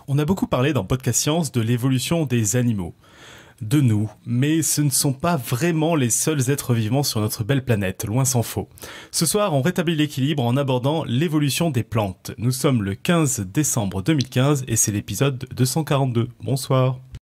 On a beaucoup parlé dans Podcast Science de l'évolution des animaux, de nous, mais ce ne sont pas vraiment les seuls êtres vivants sur notre belle planète, loin s'en faut. Ce soir, on rétablit l'équilibre en abordant l'évolution des plantes. Nous sommes le 15 décembre 2015 et c'est l'épisode 242. Bonsoir.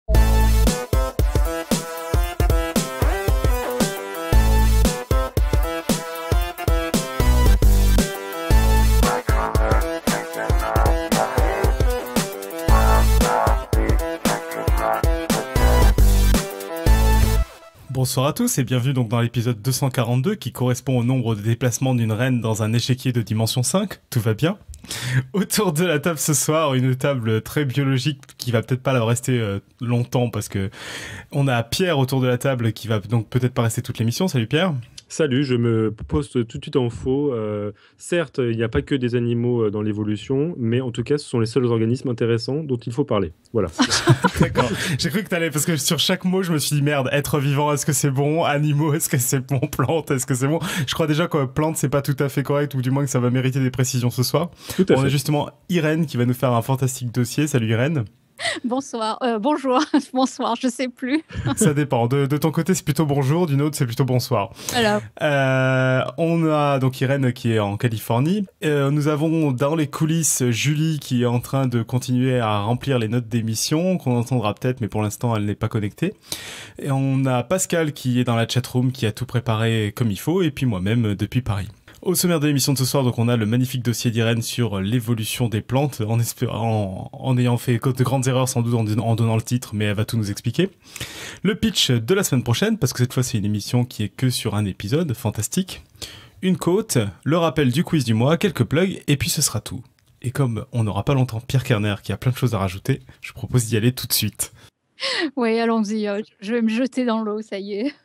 Bonsoir à tous et bienvenue donc dans l'épisode 242 qui correspond au nombre de déplacements d'une reine dans un échiquier de dimension 5. Tout va bien. Autour de la table ce soir, une table très biologique qui va peut-être pas la rester longtemps parce que on a Pierre autour de la table qui va donc peut-être pas rester toute l'émission. Salut Pierre. Salut, je me poste tout de suite en faux. Certes, il n'y a pas que des animaux dans l'évolution, mais en tout cas, ce sont les seuls organismes intéressants dont il faut parler. Voilà. D'accord. J'ai cru que t'allais, parce que sur chaque mot, je me suis dit, merde, être vivant, est-ce que c'est bon? Animaux, est-ce que c'est bon? Plante, est-ce que c'est bon? Je crois déjà que plante, c'est pas tout à fait correct, ou du moins que ça va mériter des précisions ce soir. Tout à fait. On a justement Irène qui va nous faire un fantastique dossier. Salut Irène. Bonsoir, bonjour, bonsoir, je sais plus. Ça dépend. De ton côté, c'est plutôt bonjour, d'une autre, c'est plutôt bonsoir. Alors. On a donc Irène qui est en Californie. Nous avons dans les coulisses Julie qui est en train de continuer à remplir les notes d'émission, qu'on entendra peut-être, mais pour l'instant, elle n'est pas connectée. Et on a Pascal qui est dans la chatroom, qui a tout préparé comme il faut, et puis moi-même depuis Paris. Au sommaire de l'émission de ce soir, donc on a le magnifique dossier d'Irène sur l'évolution des plantes, en ayant fait de grandes erreurs sans doute en donnant le titre, mais elle va tout nous expliquer. Le pitch de la semaine prochaine, parce que cette fois c'est une émission qui est que sur un épisode, fantastique. Une quote, le rappel du quiz du mois, quelques plugs, et puis ce sera tout. Et comme on n'aura pas longtemps Pierre Kerner qui a plein de choses à rajouter, je propose d'y aller tout de suite. Oui, allons-y, je vais me jeter dans l'eau, ça y est.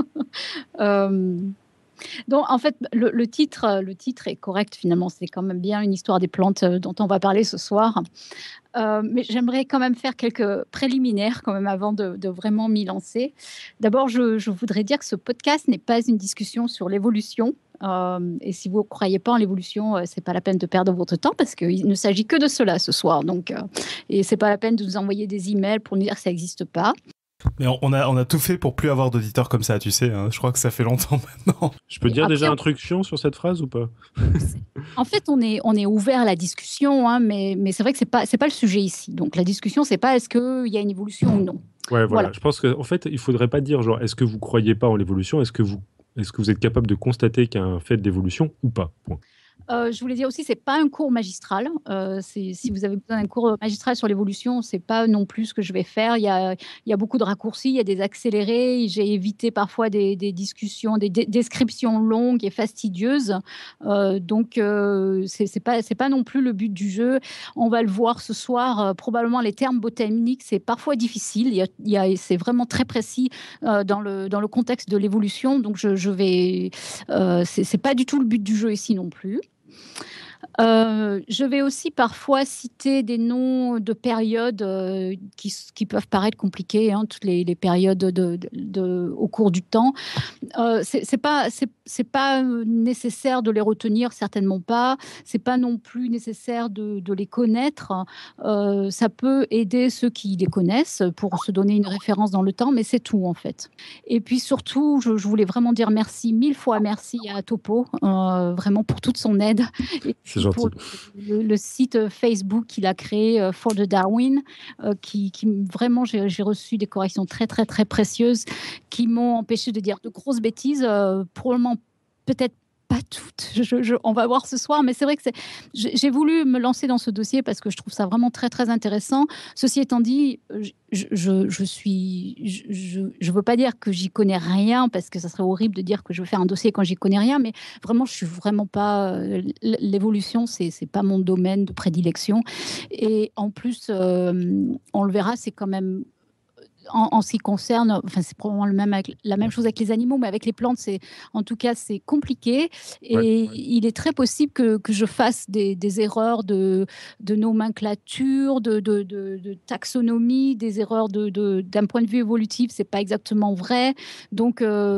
Donc, en fait, le titre est correct, finalement. C'est quand même bien une histoire des plantes dont on va parler ce soir. Mais j'aimerais quand même faire quelques préliminaires quand même avant de vraiment m'y lancer. D'abord, je voudrais dire que ce podcast n'est pas une discussion sur l'évolution. Et si vous ne croyez pas en l'évolution, c'est pas la peine de perdre votre temps parce qu'il ne s'agit que de cela ce soir. Donc, et c'est pas la peine de nous envoyer des emails pour nous dire que ça n'existe pas. Mais on a tout fait pour plus avoir d'auditeurs comme ça, tu sais, hein. Je crois que ça fait longtemps maintenant. Je peux dire déjà un truc chiant sur cette phrase ou pas? En fait, on est ouvert à la discussion, hein, mais c'est vrai que c'est pas le sujet ici. Donc la discussion, c'est pas est-ce qu'il y a une évolution ou non. Ouais, voilà. Je pense qu'en fait, il faudrait pas dire genre est-ce que vous croyez pas en l'évolution, est-ce que vous êtes capable de constater qu'il y a un fait d'évolution ou pas? Point. Je voulais dire aussi, c'est pas un cours magistral. Si vous avez besoin d'un cours magistral sur l'évolution, c'est pas non plus ce que je vais faire. Il y a beaucoup de raccourcis, il y a des accélérés. J'ai évité parfois des discussions, des descriptions longues et fastidieuses. Donc, c'est pas non plus le but du jeu. On va le voir ce soir. Probablement, les termes botaniques, c'est parfois difficile. C'est vraiment très précis dans le contexte de l'évolution. Donc, c'est pas du tout le but du jeu ici non plus. Je vais aussi parfois citer des noms de périodes qui peuvent paraître compliquées, hein, toutes les périodes au cours du temps. C'est pas nécessaire de les retenir, certainement pas. C'est pas non plus nécessaire de les connaître. Ça peut aider ceux qui les connaissent pour se donner une référence dans le temps, mais c'est tout en fait. Et puis surtout, je voulais vraiment dire merci, 1000 fois merci à Topo, vraiment pour toute son aide. C'est gentil. Pour le site Facebook qu'il a créé For the Darwin, qui vraiment, j'ai reçu des corrections très, très, très précieuses qui m'ont empêché de dire de grosses bêtises, probablement peut-être pas toutes, on va voir ce soir, mais c'est vrai que j'ai voulu me lancer dans ce dossier parce que je trouve ça vraiment très, très intéressant. Ceci étant dit, je veux pas dire que j'y connais rien parce que ça serait horrible de dire que je veux faire un dossier quand j'y connais rien, mais vraiment, je suis vraiment pas... l'évolution, c'est pas mon domaine de prédilection. Et en plus, on le verra, c'est quand même... En ce qui concerne, enfin c'est probablement la même chose avec les animaux, mais avec les plantes, en tout cas c'est compliqué et il est très possible que je fasse des erreurs de nomenclature, de taxonomie, des erreurs d'un point de vue évolutif, c'est pas exactement vrai. Donc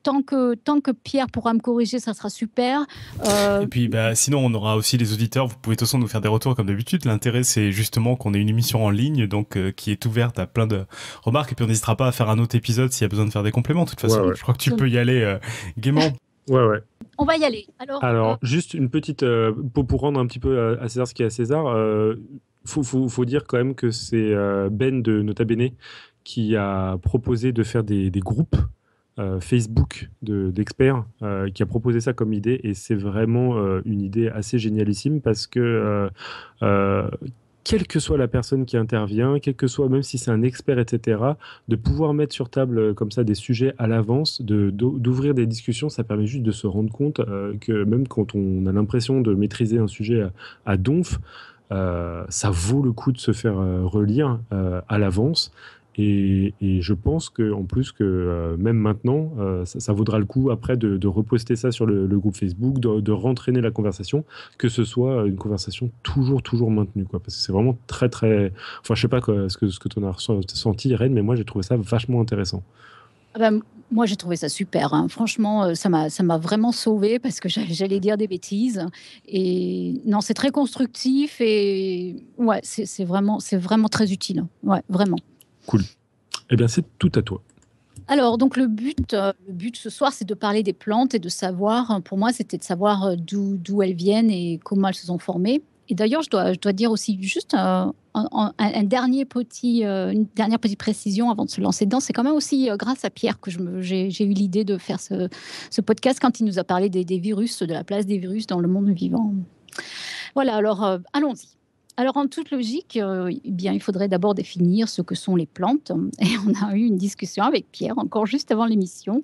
tant que Pierre pourra me corriger, ça sera super. Et puis, sinon, on aura aussi les auditeurs. Vous pouvez de toute façon nous faire des retours comme d'habitude. L'intérêt, c'est justement qu'on ait une émission en ligne, donc qui est ouverte à plein de remarques. Et puis, on n'hésitera pas à faire un autre épisode s'il y a besoin de faire des compléments. De toute façon, je crois que tu peux y aller gaiement. Ouais. On va y aller. Alors juste une petite... pour rendre un petit peu à César ce qui est à César, faut dire quand même que c'est Ben de Nota Bene qui a proposé de faire des groupes Facebook d'experts, qui a proposé ça comme idée, et c'est vraiment une idée assez génialissime parce que quelle que soit la personne qui intervient, quel que soit, même si c'est un expert, etc., de pouvoir mettre sur table comme ça des sujets à l'avance, d'ouvrir des discussions, ça permet juste de se rendre compte que même quand on a l'impression de maîtriser un sujet à donf, ça vaut le coup de se faire relire à l'avance. Et je pense qu'en plus que même maintenant, ça vaudra le coup après de reposter ça sur le groupe Facebook, de rentraîner la conversation, que ce soit une conversation toujours maintenue, quoi. Parce que c'est vraiment très, très... Enfin, je sais pas ce que tu en as ressenti, Irène, mais moi, j'ai trouvé ça vachement intéressant. Moi, j'ai trouvé ça super. Hein. Franchement, ça m'a vraiment sauvée parce que j'allais dire des bêtises. Et non, c'est très constructif et ouais, c'est vraiment très utile. Ouais, vraiment. Cool. Eh bien, c'est tout à toi. Alors, donc le but ce soir, c'est de parler des plantes et de savoir, pour moi, c'était de savoir d'où elles viennent et comment elles se sont formées. Et d'ailleurs, je dois dire aussi juste une dernière petite précision avant de se lancer dedans. C'est quand même aussi grâce à Pierre que j'ai eu l'idée de faire ce podcast quand il nous a parlé des virus, de la place des virus dans le monde vivant. Voilà, alors allons-y. Alors, en toute logique, il faudrait d'abord définir ce que sont les plantes. Et on a eu une discussion avec Pierre, encore juste avant l'émission.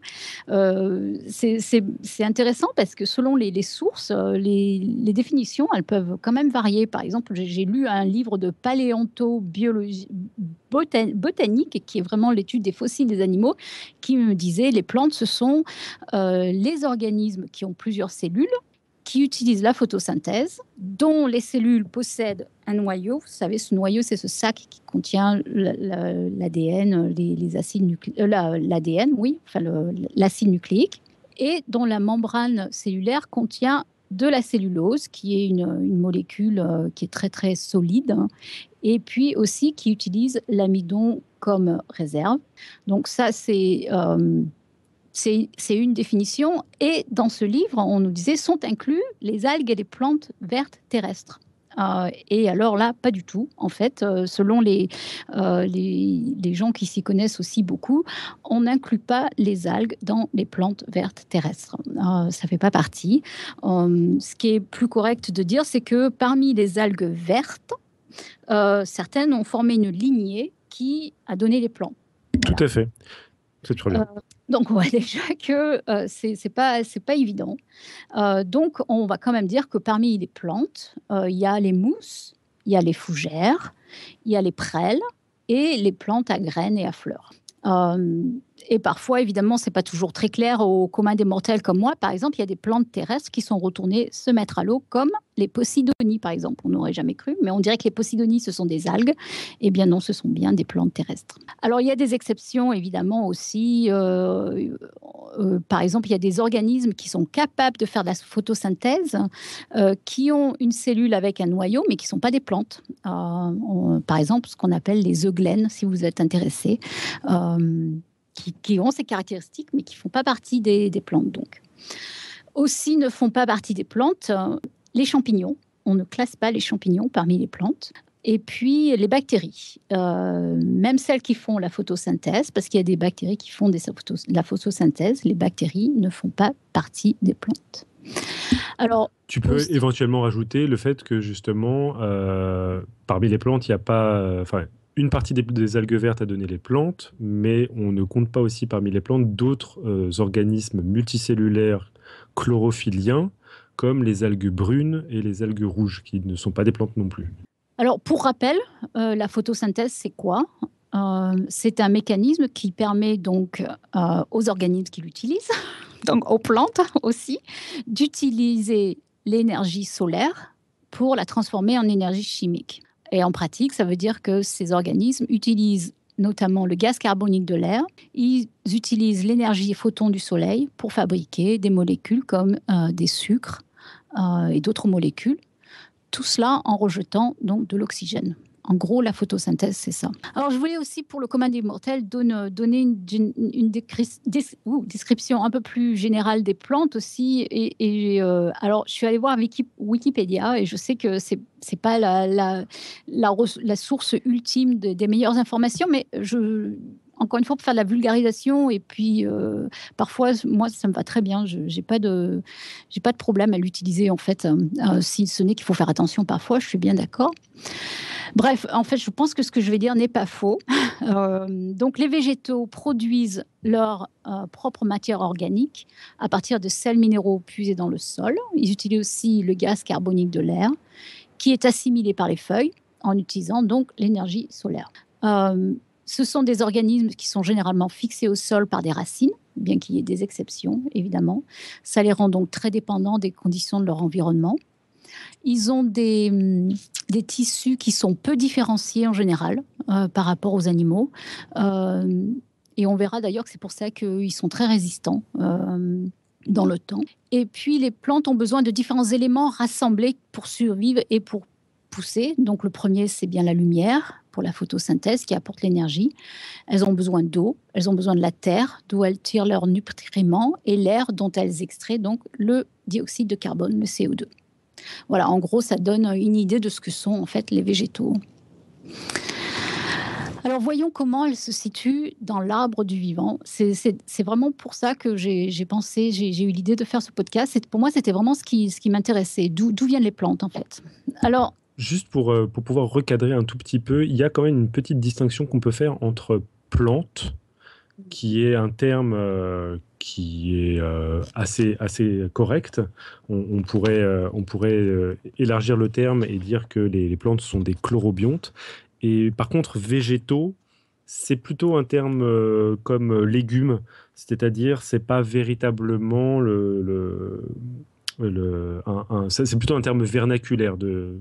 C'est intéressant parce que selon les sources, les définitions, elles peuvent quand même varier. Par exemple, j'ai lu un livre de paléontobiologie botanique, qui est vraiment l'étude des fossiles des animaux, qui me disait les plantes, ce sont les organismes qui ont plusieurs cellules, qui utilisent la photosynthèse, dont les cellules possèdent un noyau. Vous savez, ce noyau, c'est ce sac qui contient l'ADN, les acides nucléiques, l'ADN, oui, enfin l'acide nucléique, et dont la membrane cellulaire contient de la cellulose, qui est une molécule qui est très très solide, et puis aussi qui utilise l'amidon comme réserve. Donc ça, c'est une définition. Et dans ce livre, on nous disait, sont inclus les algues et les plantes vertes terrestres. Et alors là, pas du tout. En fait, selon les gens qui s'y connaissent aussi beaucoup, on n'inclut pas les algues dans les plantes vertes terrestres. Ça ne fait pas partie. Ce qui est plus correct de dire, c'est que parmi les algues vertes, certaines ont formé une lignée qui a donné les plants. Voilà. Tout à fait. C'est très bien. Donc, on voit déjà que c'est pas évident. Donc, on va quand même dire que parmi les plantes, il y a les mousses, il y a les fougères, il y a les prêles et les plantes à graines et à fleurs. Et parfois, évidemment, c'est pas toujours très clair au commun des mortels comme moi. Par exemple, il y a des plantes terrestres qui sont retournées se mettre à l'eau, comme les posidonies, par exemple. On n'aurait jamais cru, mais on dirait que les posidonies, ce sont des algues. Eh bien non, ce sont bien des plantes terrestres. Alors, il y a des exceptions, évidemment, aussi. Par exemple, il y a des organismes qui sont capables de faire de la photosynthèse, qui ont une cellule avec un noyau, mais qui ne sont pas des plantes. Par exemple, ce qu'on appelle les eugènes, si vous êtes intéressé. Qui ont ces caractéristiques, mais qui ne font pas partie des plantes. Donc. Aussi ne font pas partie des plantes les champignons. On ne classe pas les champignons parmi les plantes. Et puis les bactéries, même celles qui font la photosynthèse, parce qu'il y a des bactéries qui font la photosynthèse, les bactéries ne font pas partie des plantes. Alors, tu peux éventuellement rajouter le fait que justement, parmi les plantes, il n'y a pas... une partie des algues vertes a donné les plantes, mais on ne compte pas aussi parmi les plantes d'autres organismes multicellulaires chlorophylliens, comme les algues brunes et les algues rouges, qui ne sont pas des plantes non plus. Alors, pour rappel, la photosynthèse, c'est quoi ? C'est un mécanisme qui permet donc aux organismes qui l'utilisent, donc aux plantes aussi, d'utiliser l'énergie solaire pour la transformer en énergie chimique. Et en pratique, ça veut dire que ces organismes utilisent notamment le gaz carbonique de l'air. Ils utilisent l'énergie photon du soleil pour fabriquer des molécules comme des sucres et d'autres molécules. Tout cela en rejetant donc de l'oxygène. En gros, la photosynthèse, c'est ça. Alors, je voulais aussi, pour le commun des mortels, donner une description un peu plus générale des plantes aussi. Alors, je suis allée voir Wikipédia et je sais que c'est pas la source ultime des meilleures informations, mais encore une fois, pour faire de la vulgarisation, et puis parfois, moi, ça me va très bien. Je n'ai pas de problème à l'utiliser, en fait. Si ce n'est qu'il faut faire attention parfois, je suis bien d'accord. Bref, en fait, je pense que ce que je vais dire n'est pas faux. Donc, les végétaux produisent leur propre matière organique à partir de sels minéraux puisés dans le sol. Ils utilisent aussi le gaz carbonique de l'air, qui est assimilé par les feuilles en utilisant donc l'énergie solaire. Ce sont des organismes qui sont généralement fixés au sol par des racines, bien qu'il y ait des exceptions, évidemment. Ça les rend donc très dépendants des conditions de leur environnement. Ils ont des tissus qui sont peu différenciés en général par rapport aux animaux. Et on verra d'ailleurs que c'est pour ça qu'ils sont très résistants dans le temps. Et puis, les plantes ont besoin de différents éléments rassemblés pour survivre et pour pousser. Donc, le premier, c'est bien la lumière pour la photosynthèse qui apporte l'énergie. Elles ont besoin d'eau, elles ont besoin de la terre, d'où elles tirent leurs nutriments, et l'air dont elles extraient donc le dioxyde de carbone, le CO2. Voilà, en gros, ça donne une idée de ce que sont en fait les végétaux. Alors, voyons comment elles se situent dans l'arbre du vivant. C'est vraiment pour ça que j'ai eu l'idée de faire ce podcast. Pour moi, c'était vraiment ce qui m'intéressait. D'où viennent les plantes, en fait. Alors, juste pour pouvoir recadrer un tout petit peu, il y a quand même une petite distinction qu'on peut faire entre plantes, qui est un terme qui est assez correct. On pourrait élargir le terme et dire que les plantes sont des chlorobiontes. Et par contre, végétaux, c'est plutôt un terme comme légumes, c'est-à-dire c'est pas véritablement c'est plutôt un terme vernaculaire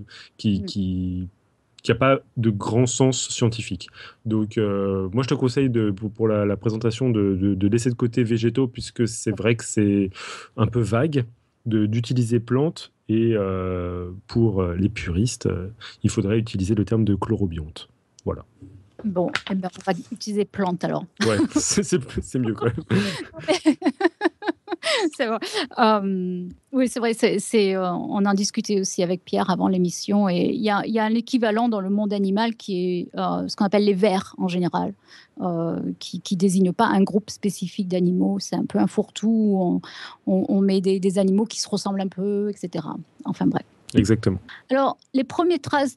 qui n'a pas de grand sens scientifique. Donc, moi, je te conseille pour la présentation de laisser de côté végétaux, puisque c'est vrai que c'est un peu vague, d'utiliser plantes. Et pour les puristes, il faudrait utiliser le terme de chlorobionte. Voilà. Bon, on va utiliser plantes alors. Ouais, c'est mieux quand même. C'est vrai. Oui, c'est vrai. On en discutait aussi avec Pierre avant l'émission. Et il y a un équivalent dans le monde animal qui est ce qu'on appelle les vers en général, qui désigne pas un groupe spécifique d'animaux. C'est un peu un fourre-tout. On met des animaux qui se ressemblent un peu, etc. Enfin bref. Exactement. Alors, les premières traces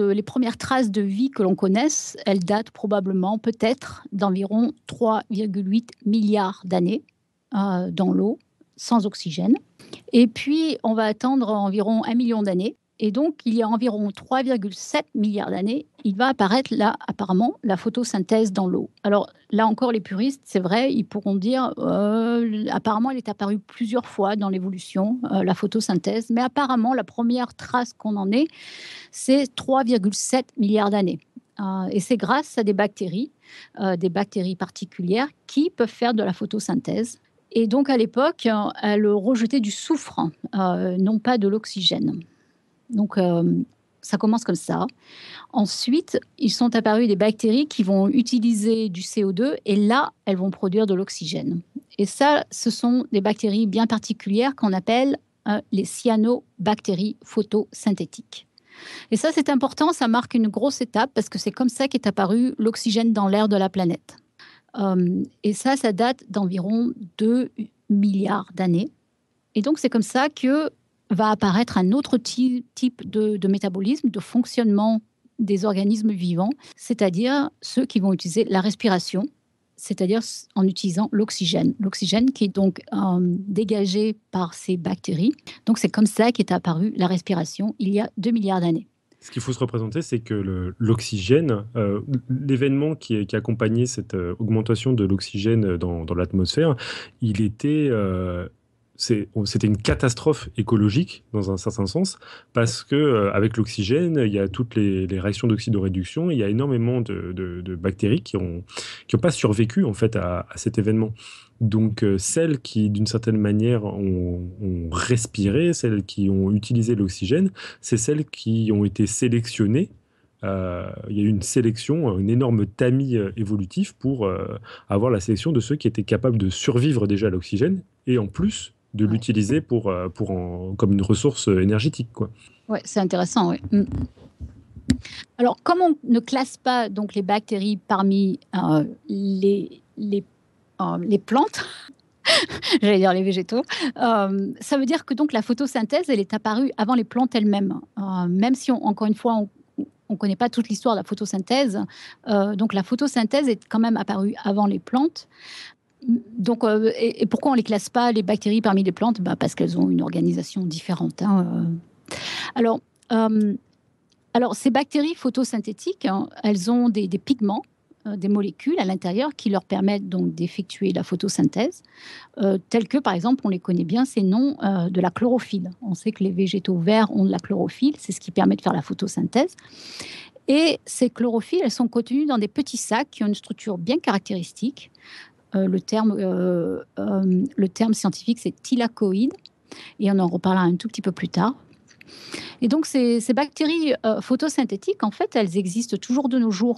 de vie que l'on connaisse, elles datent probablement, peut-être, d'environ 3,8 milliards d'années dans l'eau, sans oxygène. Et puis, on va attendre environ 1 million d'années. Et donc, il y a environ 3,7 milliards d'années, il va apparaître là, apparemment, la photosynthèse dans l'eau. Alors, là encore, les puristes, c'est vrai, ils pourront dire, apparemment, elle est apparue plusieurs fois dans l'évolution, la photosynthèse. Mais apparemment, la première trace qu'on en ait, c'est 3,7 milliards d'années. Et c'est grâce à des bactéries particulières qui peuvent faire de la photosynthèse. Et donc, à l'époque, elles rejetaient du soufre, non pas de l'oxygène. Donc, ça commence comme ça. Ensuite, ils sont apparus des bactéries qui vont utiliser du CO2 et là, elles vont produire de l'oxygène. Et ça, ce sont des bactéries bien particulières qu'on appelle les cyanobactéries photosynthétiques. Et ça, c'est important, ça marque une grosse étape parce que c'est comme ça qu'est apparu l'oxygène dans l'air de la planète. Et ça date d'environ 2 milliards d'années. Et donc, c'est comme ça que va apparaître un autre type de métabolisme, de fonctionnement des organismes vivants, c'est-à-dire ceux qui vont utiliser la respiration, c'est-à-dire en utilisant l'oxygène. L'oxygène qui est donc dégagé par ces bactéries. Donc c'est comme ça qu'est apparue la respiration il y a 2 milliards d'années. Ce qu'il faut se représenter, c'est que l'oxygène, l'événement qui accompagnait cette augmentation de l'oxygène dans l'atmosphère, il était c'était une catastrophe écologique dans un certain sens, parce que avec l'oxygène, il y a toutes les réactions d'oxydoréduction, il y a énormément de bactéries qui ont pas survécu en fait à cet événement. Donc celles qui d'une certaine manière ont respiré, celles qui ont utilisé l'oxygène, c'est celles qui ont été sélectionnées. Il y a eu une sélection, un énorme tamis évolutif pour avoir la sélection de ceux qui étaient capables de survivre déjà à l'oxygène et en plus de l'utiliser comme une ressource énergétique, quoi. Ouais, c'est intéressant, oui. Alors, comme on ne classe pas donc les bactéries parmi les plantes, j'allais dire les végétaux, ça veut dire que donc la photosynthèse, elle est apparue avant les plantes elles-mêmes. Même si, encore une fois, on ne connaît pas toute l'histoire de la photosynthèse, donc la photosynthèse est quand même apparue avant les plantes. Donc, et pourquoi on ne les classe pas, les bactéries, parmi les plantes? Parce qu'elles ont une organisation différente. Alors, ces bactéries photosynthétiques, elles ont des pigments, des molécules à l'intérieur qui leur permettent donc d'effectuer la photosynthèse, tels que, par exemple, on les connaît bien, ces noms de la chlorophylle. On sait que les végétaux verts ont de la chlorophylle, c'est ce qui permet de faire la photosynthèse. Et ces chlorophylles, elles sont contenues dans des petits sacs qui ont une structure bien caractéristique. Le terme scientifique, c'est thylakoïde, et on en reparlera un tout petit peu plus tard. Et donc, ces bactéries photosynthétiques, en fait, elles existent toujours de nos jours.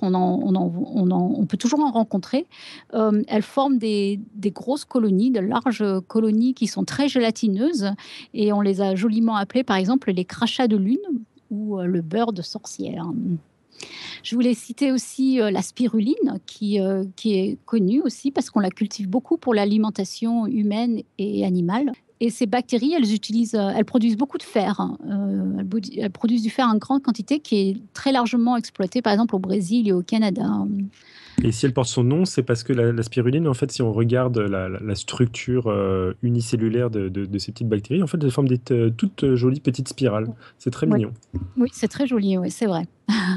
On peut toujours en rencontrer. Elles forment des grosses colonies, de larges colonies qui sont très gélatineuses. Et on les a joliment appelées, par exemple, les crachats de lune ou le beurre de sorcière. Je voulais citer aussi la spiruline, qui est connue aussi parce qu'on la cultive beaucoup pour l'alimentation humaine et animale. Et ces bactéries, elles produisent beaucoup de fer. Elles produisent du fer en grande quantité qui est très largement exploité, par exemple, au Brésil et au Canada. Et si elle porte son nom, c'est parce que la spiruline, en fait, si on regarde la structure unicellulaire de ces petites bactéries, en fait, elles forment des toutes jolies petites spirales. C'est très mignon. Oui, c'est très joli, oui, c'est vrai.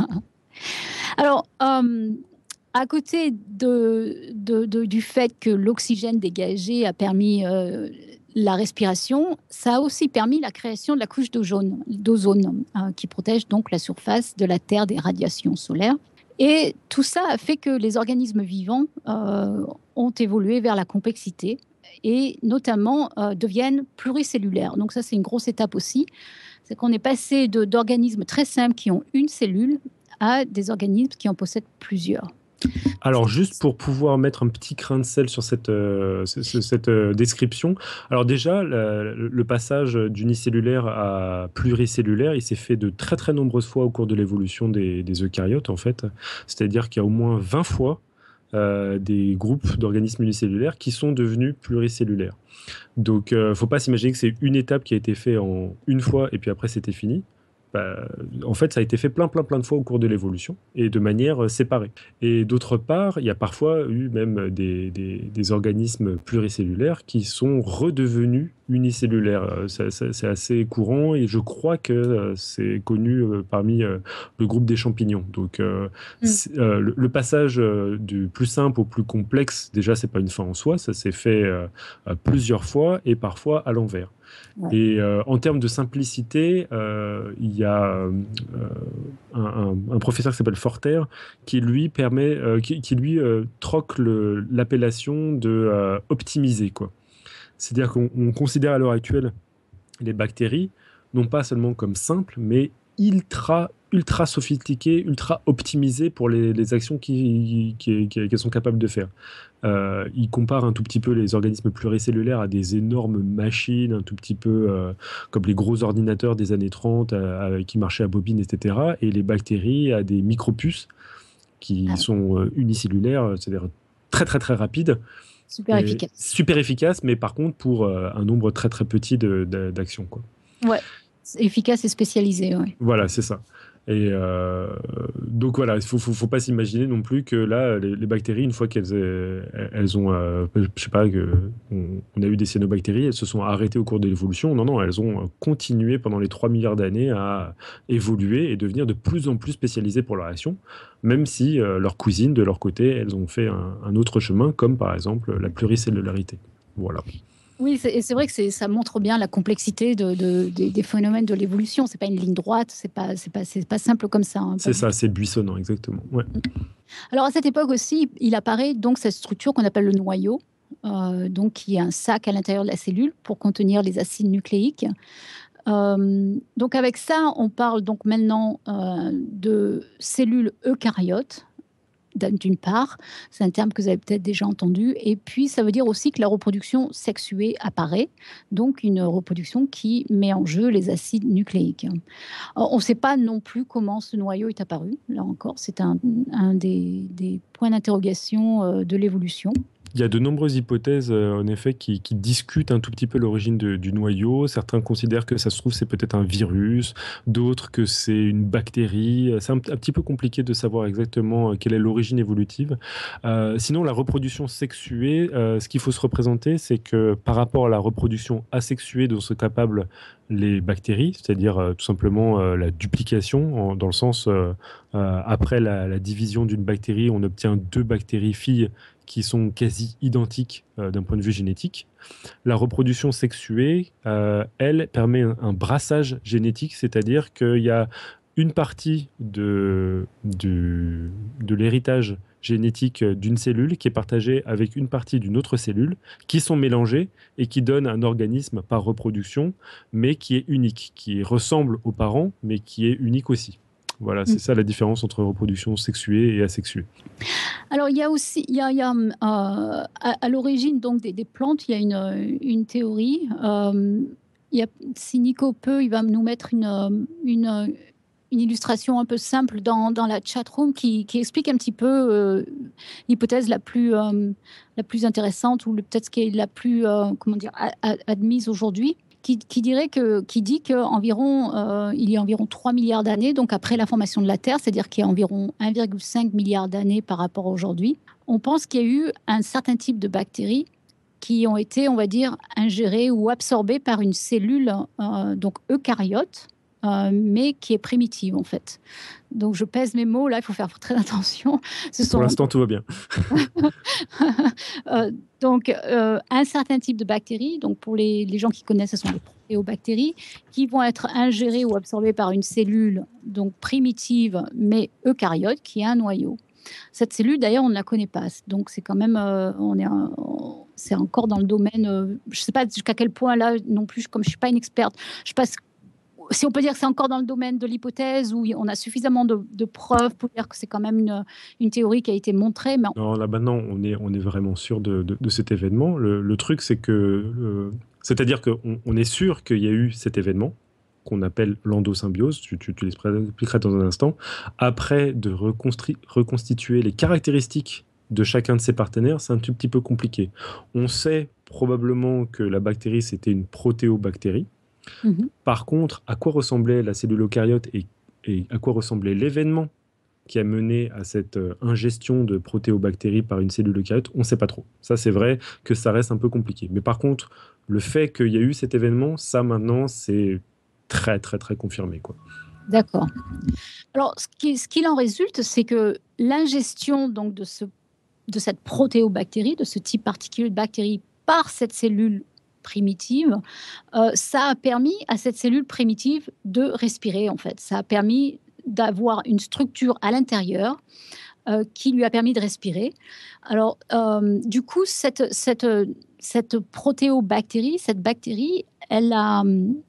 Alors, à côté du fait que l'oxygène dégagé a permis la respiration, ça a aussi permis la création de la couche d'ozone, qui protège donc la surface de la Terre des radiations solaires. Et tout ça a fait que les organismes vivants ont évolué vers la complexité et notamment deviennent pluricellulaires. Donc ça, c'est une grosse étape aussi. C'est qu'on est passé d'organismes très simples qui ont une cellule à des organismes qui en possèdent plusieurs. Alors, juste pour pouvoir mettre un petit grain de sel sur cette description, alors déjà, le passage d'unicellulaire à pluricellulaire, il s'est fait de très très nombreuses fois au cours de l'évolution des eucaryotes, en fait. C'est-à-dire qu'il y a au moins 20 fois des groupes d'organismes unicellulaires qui sont devenus pluricellulaires. Donc, il ne faut pas s'imaginer que c'est une étape qui a été faite en une fois et puis après c'était fini. En fait, ça a été fait plein de fois au cours de l'évolution et de manière séparée. Et d'autre part, il y a parfois eu même des organismes pluricellulaires qui sont redevenus unicellulaires. C'est assez courant et je crois que c'est connu parmi le groupe des champignons. Donc, le passage du plus simple au plus complexe, déjà, c'est pas une fin en soi, ça s'est fait plusieurs fois et parfois à l'envers. Ouais. Et en termes de simplicité, il y a un professeur qui s'appelle Forter qui lui troque l'appellation de optimiser, quoi. C'est-à-dire qu'on considère à l'heure actuelle les bactéries non pas seulement comme simples, mais ultra sophistiquées, ultra optimisées pour les actions qu'elles sont capables de faire. Il compare un tout petit peu les organismes pluricellulaires à des énormes machines, un tout petit peu comme les gros ordinateurs des années 30 qui marchaient à bobine, etc. Et les bactéries à des micropuces qui sont unicellulaires, c'est-à-dire très rapides. Super efficace, mais par contre pour un nombre très petit d'actions, quoi. Ouais, efficace et spécialisé. Ouais. Voilà, c'est ça. Et donc voilà, il faut pas s'imaginer non plus que là, les bactéries, une fois qu'elles ont, je sais pas, on a eu des cyanobactéries, elles se sont arrêtées au cours de l'évolution. Non, elles ont continué pendant les 3 milliards d'années à évoluer et devenir de plus en plus spécialisées pour leur action, même si leurs cousines, de leur côté, elles ont fait un autre chemin, comme par exemple la pluricellularité. Voilà. Oui, c'est vrai que ça montre bien la complexité des phénomènes de l'évolution. C'est pas une ligne droite, c'est pas simple comme ça, hein, C'est ça, c'est buissonnant, exactement. Ouais. Alors à cette époque aussi, il apparaît donc cette structure qu'on appelle le noyau, donc qui est un sac à l'intérieur de la cellule pour contenir les acides nucléiques. Donc avec ça, on parle donc maintenant de cellules eucaryotes. D'une part, c'est un terme que vous avez peut-être déjà entendu. Et puis, ça veut dire aussi que la reproduction sexuée apparaît, donc une reproduction qui met en jeu les acides nucléiques. On ne sait pas non plus comment ce noyau est apparu. Là encore, c'est un des points d'interrogation de l'évolution. Il y a de nombreuses hypothèses, en effet, qui discutent un tout petit peu l'origine du noyau. Certains considèrent que ça se trouve, c'est peut-être un virus, d'autres que c'est une bactérie. C'est un petit peu compliqué de savoir exactement quelle est l'origine évolutive. Sinon, la reproduction sexuée, ce qu'il faut se représenter, c'est que par rapport à la reproduction asexuée dont sont capables les bactéries, c'est-à-dire tout simplement la duplication, dans le sens, après la division d'une bactérie, on obtient 2 bactéries filles qui sont quasi identiques d'un point de vue génétique. La reproduction sexuée, elle, permet un brassage génétique, c'est-à-dire qu'il y a une partie de l'héritage génétique d'une cellule qui est partagée avec une partie d'une autre cellule, qui sont mélangées et qui donnent un organisme par reproduction, mais qui est unique, qui ressemble aux parents, mais qui est unique aussi. Voilà, c'est ça la différence entre reproduction sexuée et asexuée. Alors, il y a aussi, à l'origine donc des plantes, il y a une théorie. Si Nico peut, il va nous mettre une illustration un peu simple dans la chatroom qui explique un petit peu l'hypothèse la plus intéressante ou peut-être ce qui est la plus admise aujourd'hui. Qui dit qu'environ il y a environ 3 milliards d'années, donc après la formation de la Terre, c'est-à-dire qu'il y a environ 1,5 milliard d'années par rapport à aujourd'hui, on pense qu'il y a eu un certain type de bactéries qui ont été, on va dire, ingérées ou absorbées par une cellule donc eucaryote, mais qui est primitive en fait. Donc je pèse mes mots, là il faut faire très attention. Pour l'instant tout va bien. Donc un certain type de bactéries, donc pour les gens qui connaissent, ce sont les protéobactéries, qui vont être ingérées ou absorbées par une cellule donc primitive mais eucaryote qui est un noyau. Cette cellule d'ailleurs on ne la connaît pas, donc c'est quand même c'est encore dans le domaine, je ne sais pas jusqu'à quel point là non plus, comme je ne suis pas une experte, je passe. Si on peut dire que c'est encore dans le domaine de l'hypothèse où on a suffisamment de preuves pour dire que c'est quand même une théorie qui a été montrée. Mais non, là maintenant, on est vraiment sûr de cet événement. Le truc, c'est que, c'est-à-dire qu'on est sûr qu'il y a eu cet événement qu'on appelle l'endosymbiose, tu l'expliqueras dans un instant, après de reconstituer les caractéristiques de chacun de ses partenaires, c'est un tout petit peu compliqué. On sait probablement que la bactérie, c'était une protéobactérie. Mmh. Par contre, à quoi ressemblait la cellule eucaryote et à quoi ressemblait l'événement qui a mené à cette ingestion de protéobactéries par une cellule eucaryote, on ne sait pas trop. Ça, c'est vrai que ça reste un peu compliqué. Mais par contre, le fait qu'il y a eu cet événement, ça maintenant, c'est très, très, très confirmé, quoi. D'accord. Alors, ce qu'il en résulte, c'est que l'ingestion donc, de cette protéobactérie, de ce type particulier de bactérie par cette cellule primitive, ça a permis à cette cellule primitive de respirer en fait. Ça a permis d'avoir une structure à l'intérieur qui lui a permis de respirer. Alors, du coup, cette protéobactérie, cette bactérie, elle a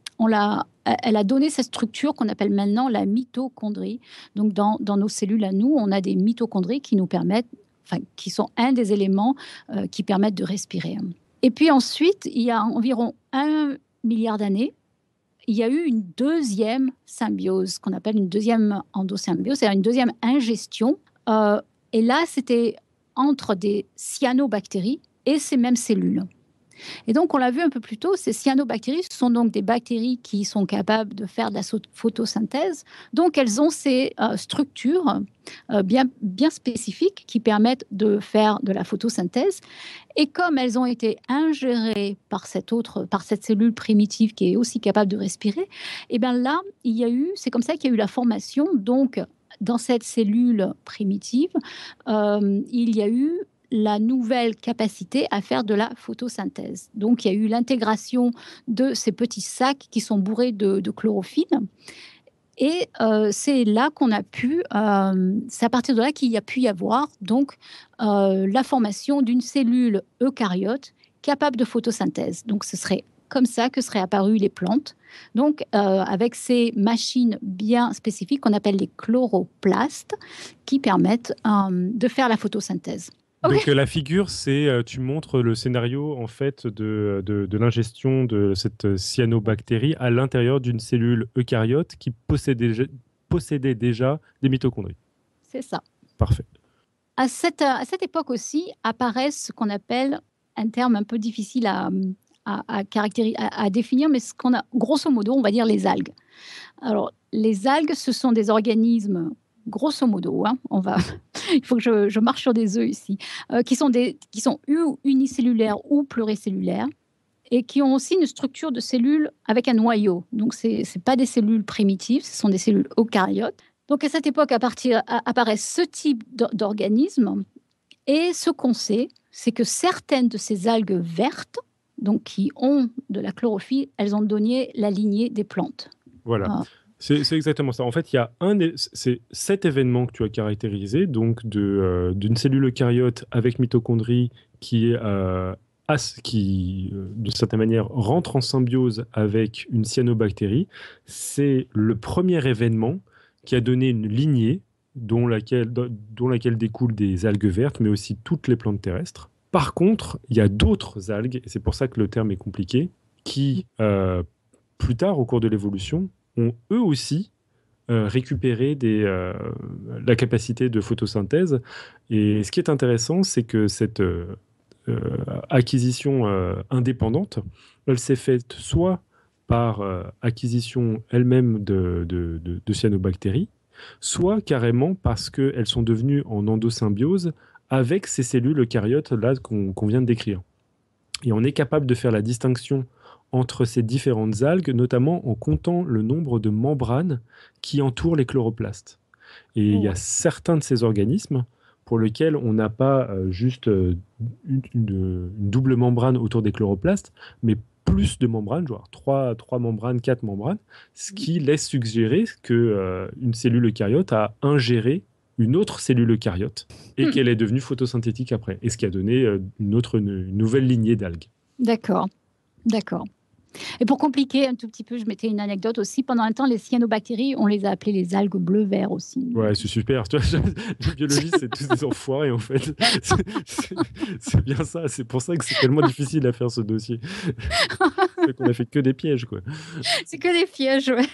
donné cette structure qu'on appelle maintenant la mitochondrie. Donc, dans nos cellules à nous, on a des mitochondries qui nous permettent, qui sont un des éléments qui permettent de respirer. Et puis ensuite, il y a environ 1 milliard d'années, il y a eu une deuxième symbiose, qu'on appelle une deuxième endosymbiose, c'est-à-dire une deuxième ingestion. Et là, c'était entre des cyanobactéries et ces mêmes cellules. Et donc, on l'a vu un peu plus tôt, ces cyanobactéries, ce sont donc des bactéries qui sont capables de faire de la photosynthèse. Donc, elles ont ces structures bien spécifiques qui permettent de faire de la photosynthèse. Et comme elles ont été ingérées par cette cellule primitive qui est aussi capable de respirer, et bien là, c'est comme ça qu'il y a eu la formation. Donc, dans cette cellule primitive, il y a eu la nouvelle capacité à faire de la photosynthèse. Donc, il y a eu l'intégration de ces petits sacs qui sont bourrés de chlorophylle. Et c'est là qu'on a pu, c'est à partir de là qu'il y a pu y avoir donc la formation d'une cellule eucaryote capable de photosynthèse. Donc, ce serait comme ça que seraient apparues les plantes. Donc, avec ces machines bien spécifiques qu'on appelle les chloroplastes qui permettent de faire la photosynthèse. Donc Ok. la figure, c'est tu montres le scénario en fait de l'ingestion de cette cyanobactérie à l'intérieur d'une cellule eucaryote qui possédait déjà des mitochondries. C'est ça. Parfait. À cette époque aussi apparaissent ce qu'on appelle un terme un peu difficile à définir, mais ce qu'on a, grosso modo, on va dire les algues. Alors, les algues, ce sont des organismes, grosso modo, hein, il faut que je marche sur des œufs ici, qui sont unicellulaires ou pluricellulaires et qui ont aussi une structure de cellules avec un noyau. Donc, ce n'est pas des cellules primitives, ce sont des cellules eucaryotes. Donc, à cette époque, apparaît ce type d'organisme. Et ce qu'on sait, c'est que certaines de ces algues vertes, donc qui ont de la chlorophylle, elles ont donné la lignée des plantes. Voilà. C'est exactement ça. En fait, il y a c'est cet événement que tu as caractérisé, donc d'une cellule eucaryote avec mitochondrie qui, d'une certaine manière, rentre en symbiose avec une cyanobactérie. C'est le premier événement qui a donné une lignée dont laquelle découlent des algues vertes, mais aussi toutes les plantes terrestres. Par contre, il y a d'autres algues, et c'est pour ça que le terme est compliqué, qui, plus tard, au cours de l'évolution, ont eux aussi récupéré la capacité de photosynthèse. Et ce qui est intéressant, c'est que cette acquisition indépendante, elle s'est faite soit par acquisition elle-même de cyanobactéries, soit carrément parce qu'elles sont devenues en endosymbiose avec ces cellules eucaryotes là qu'on vient de décrire. Et on est capable de faire la distinction entre ces différentes algues, notamment en comptant le nombre de membranes qui entourent les chloroplastes. Et il y a certains de ces organismes pour lesquels on n'a pas juste une double membrane autour des chloroplastes, mais plus de membranes, genre 3 membranes, 4 membranes, ce qui laisse suggérer qu'une cellule eucaryote a ingéré une autre cellule eucaryote et qu'elle est devenue photosynthétique après, et ce qui a donné une nouvelle lignée d'algues. D'accord. Et pour compliquer un tout petit peu, je mettais une anecdote aussi. Pendant un temps, les cyanobactéries, on les a appelées les algues bleu-vert aussi. Ouais, c'est super. Tu vois, les biologistes, c'est tous des enfoirés, en fait. C'est bien ça. C'est pour ça que c'est tellement difficile à faire ce dossier. C'est qu'on a fait que des pièges, quoi. C'est que des pièges, ouais.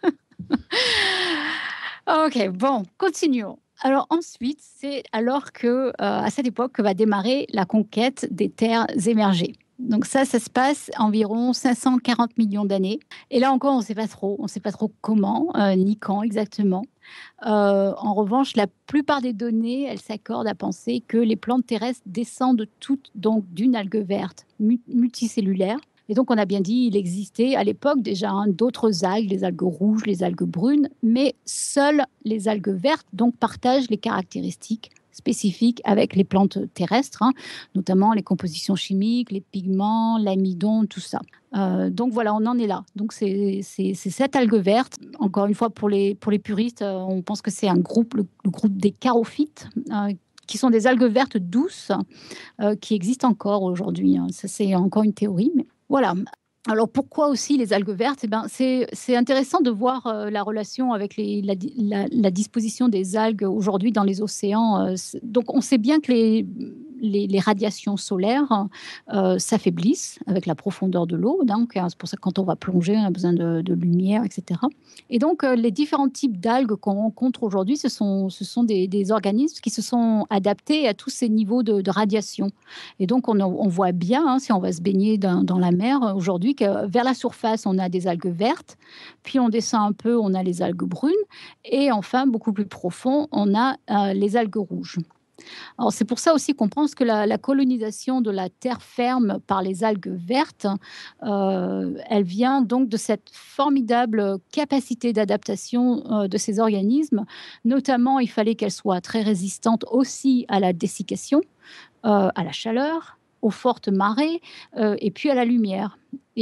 Ok, bon, continuons. Alors ensuite, c'est alors à cette époque que va démarrer la conquête des terres émergées. Donc ça se passe environ 540 millions d'années. Et là encore, on ne sait pas trop comment, ni quand exactement. En revanche, la plupart des données, elles s'accordent à penser que les plantes terrestres descendent toutes donc d'une algue verte multicellulaire. Et donc, on a bien dit, il existait à l'époque déjà d'autres algues, les algues rouges, les algues brunes, mais seules les algues vertes donc partagent les caractéristiques spécifiques avec les plantes terrestres, notamment les compositions chimiques, les pigments, l'amidon, tout ça. Donc voilà, on en est là. Donc c'est cette algue verte. Encore une fois, pour les puristes, on pense que c'est un groupe, le groupe des charophytes, qui sont des algues vertes douces qui existent encore aujourd'hui. Ça, c'est encore une théorie, mais voilà. Alors pourquoi aussi les algues vertes? C'est intéressant de voir la relation avec la disposition des algues aujourd'hui dans les océans. Donc on sait bien que les radiations solaires s'affaiblissent avec la profondeur de l'eau. Donc c'est pour ça que quand on va plonger, on a besoin de lumière, etc. Et donc les différents types d'algues qu'on rencontre aujourd'hui, ce sont des organismes qui se sont adaptés à tous ces niveaux de radiation. Et donc on voit bien, si on va se baigner dans la mer aujourd'hui, que vers la surface, on a des algues vertes, puis on descend un peu, on a les algues brunes, et enfin, beaucoup plus profond, on a les algues rouges. Alors, c'est pour ça aussi qu'on pense que la colonisation de la terre ferme par les algues vertes, elle vient donc de cette formidable capacité d'adaptation de ces organismes. Notamment, il fallait qu'elles soient très résistantes aussi à la dessiccation. à la chaleur, aux fortes marées et puis à la lumière.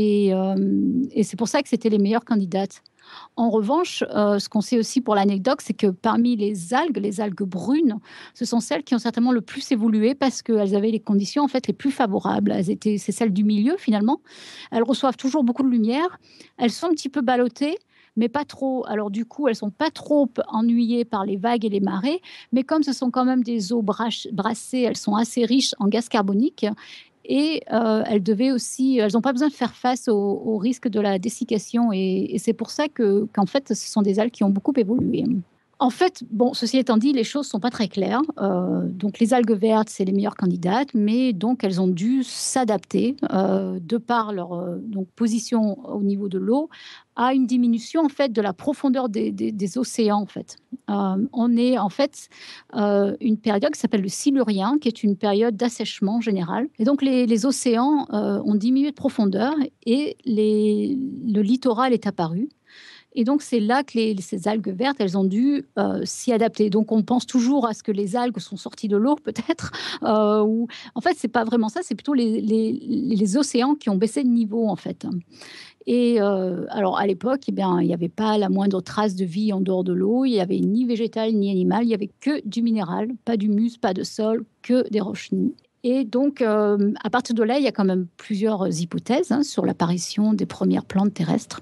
Et c'est pour ça que c'était les meilleures candidates. En revanche, ce qu'on sait aussi pour l'anecdote, c'est que parmi les algues brunes, ce sont celles qui ont certainement le plus évolué parce qu'elles avaient les conditions en fait les plus favorables. C'est celles du milieu finalement. Elles reçoivent toujours beaucoup de lumière. Elles sont un petit peu ballottées, mais pas trop. Alors du coup, elles sont pas trop ennuyées par les vagues et les marées, mais comme ce sont quand même des eaux brassées, elles sont assez riches en gaz carbonique. Et elles n'ont pas besoin de faire face au risque de la dessiccation. Et c'est pour ça qu'en fait, ce sont des algues qui ont beaucoup évolué. En fait, bon, ceci étant dit, les choses ne sont pas très claires. Donc, les algues vertes, c'est les meilleures candidates, mais donc elles ont dû s'adapter de par leur donc, position au niveau de l'eau à une diminution en fait de la profondeur des océans. En fait, on est en fait une période qui s'appelle le Silurien, qui est une période d'assèchement général. Et donc les océans ont diminué de profondeur et le littoral est apparu. Et donc, c'est là que ces algues vertes, elles ont dû s'y adapter. Donc, on pense toujours à ce que les algues sont sorties de l'eau, peut-être. En fait, c'est pas vraiment ça. C'est plutôt les océans qui ont baissé de niveau, en fait. Et alors, à l'époque, eh bien, il n'y avait pas la moindre trace de vie en dehors de l'eau. Il n'y avait ni végétal, ni animal. Il n'y avait que du minéral, pas d'humus, pas de sol, que des roches nues. Et donc, à partir de là, il y a quand même plusieurs hypothèses sur l'apparition des premières plantes terrestres.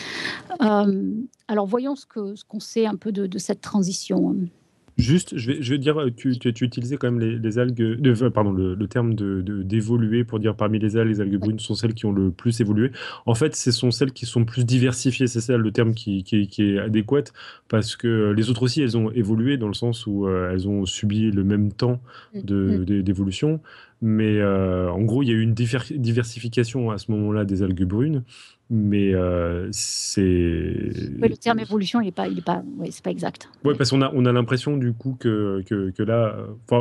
Alors, voyons ce qu'on sait un peu de cette transition. Juste, je vais dire, tu utilisais quand même les algues, pardon, le terme d'évoluer pour dire parmi les algues brunes sont celles qui ont le plus évolué. En fait, ce sont celles qui sont plus diversifiées, c'est ça le terme qui est adéquat, parce que les autres aussi, elles ont évolué dans le sens où elles ont subi le même temps d'évolution. Mais en gros, il y a eu une diversification à ce moment-là des algues brunes. Mais c'est... Oui, le terme évolution, c'est pas exact. Oui, parce qu'on a l'impression du coup que là...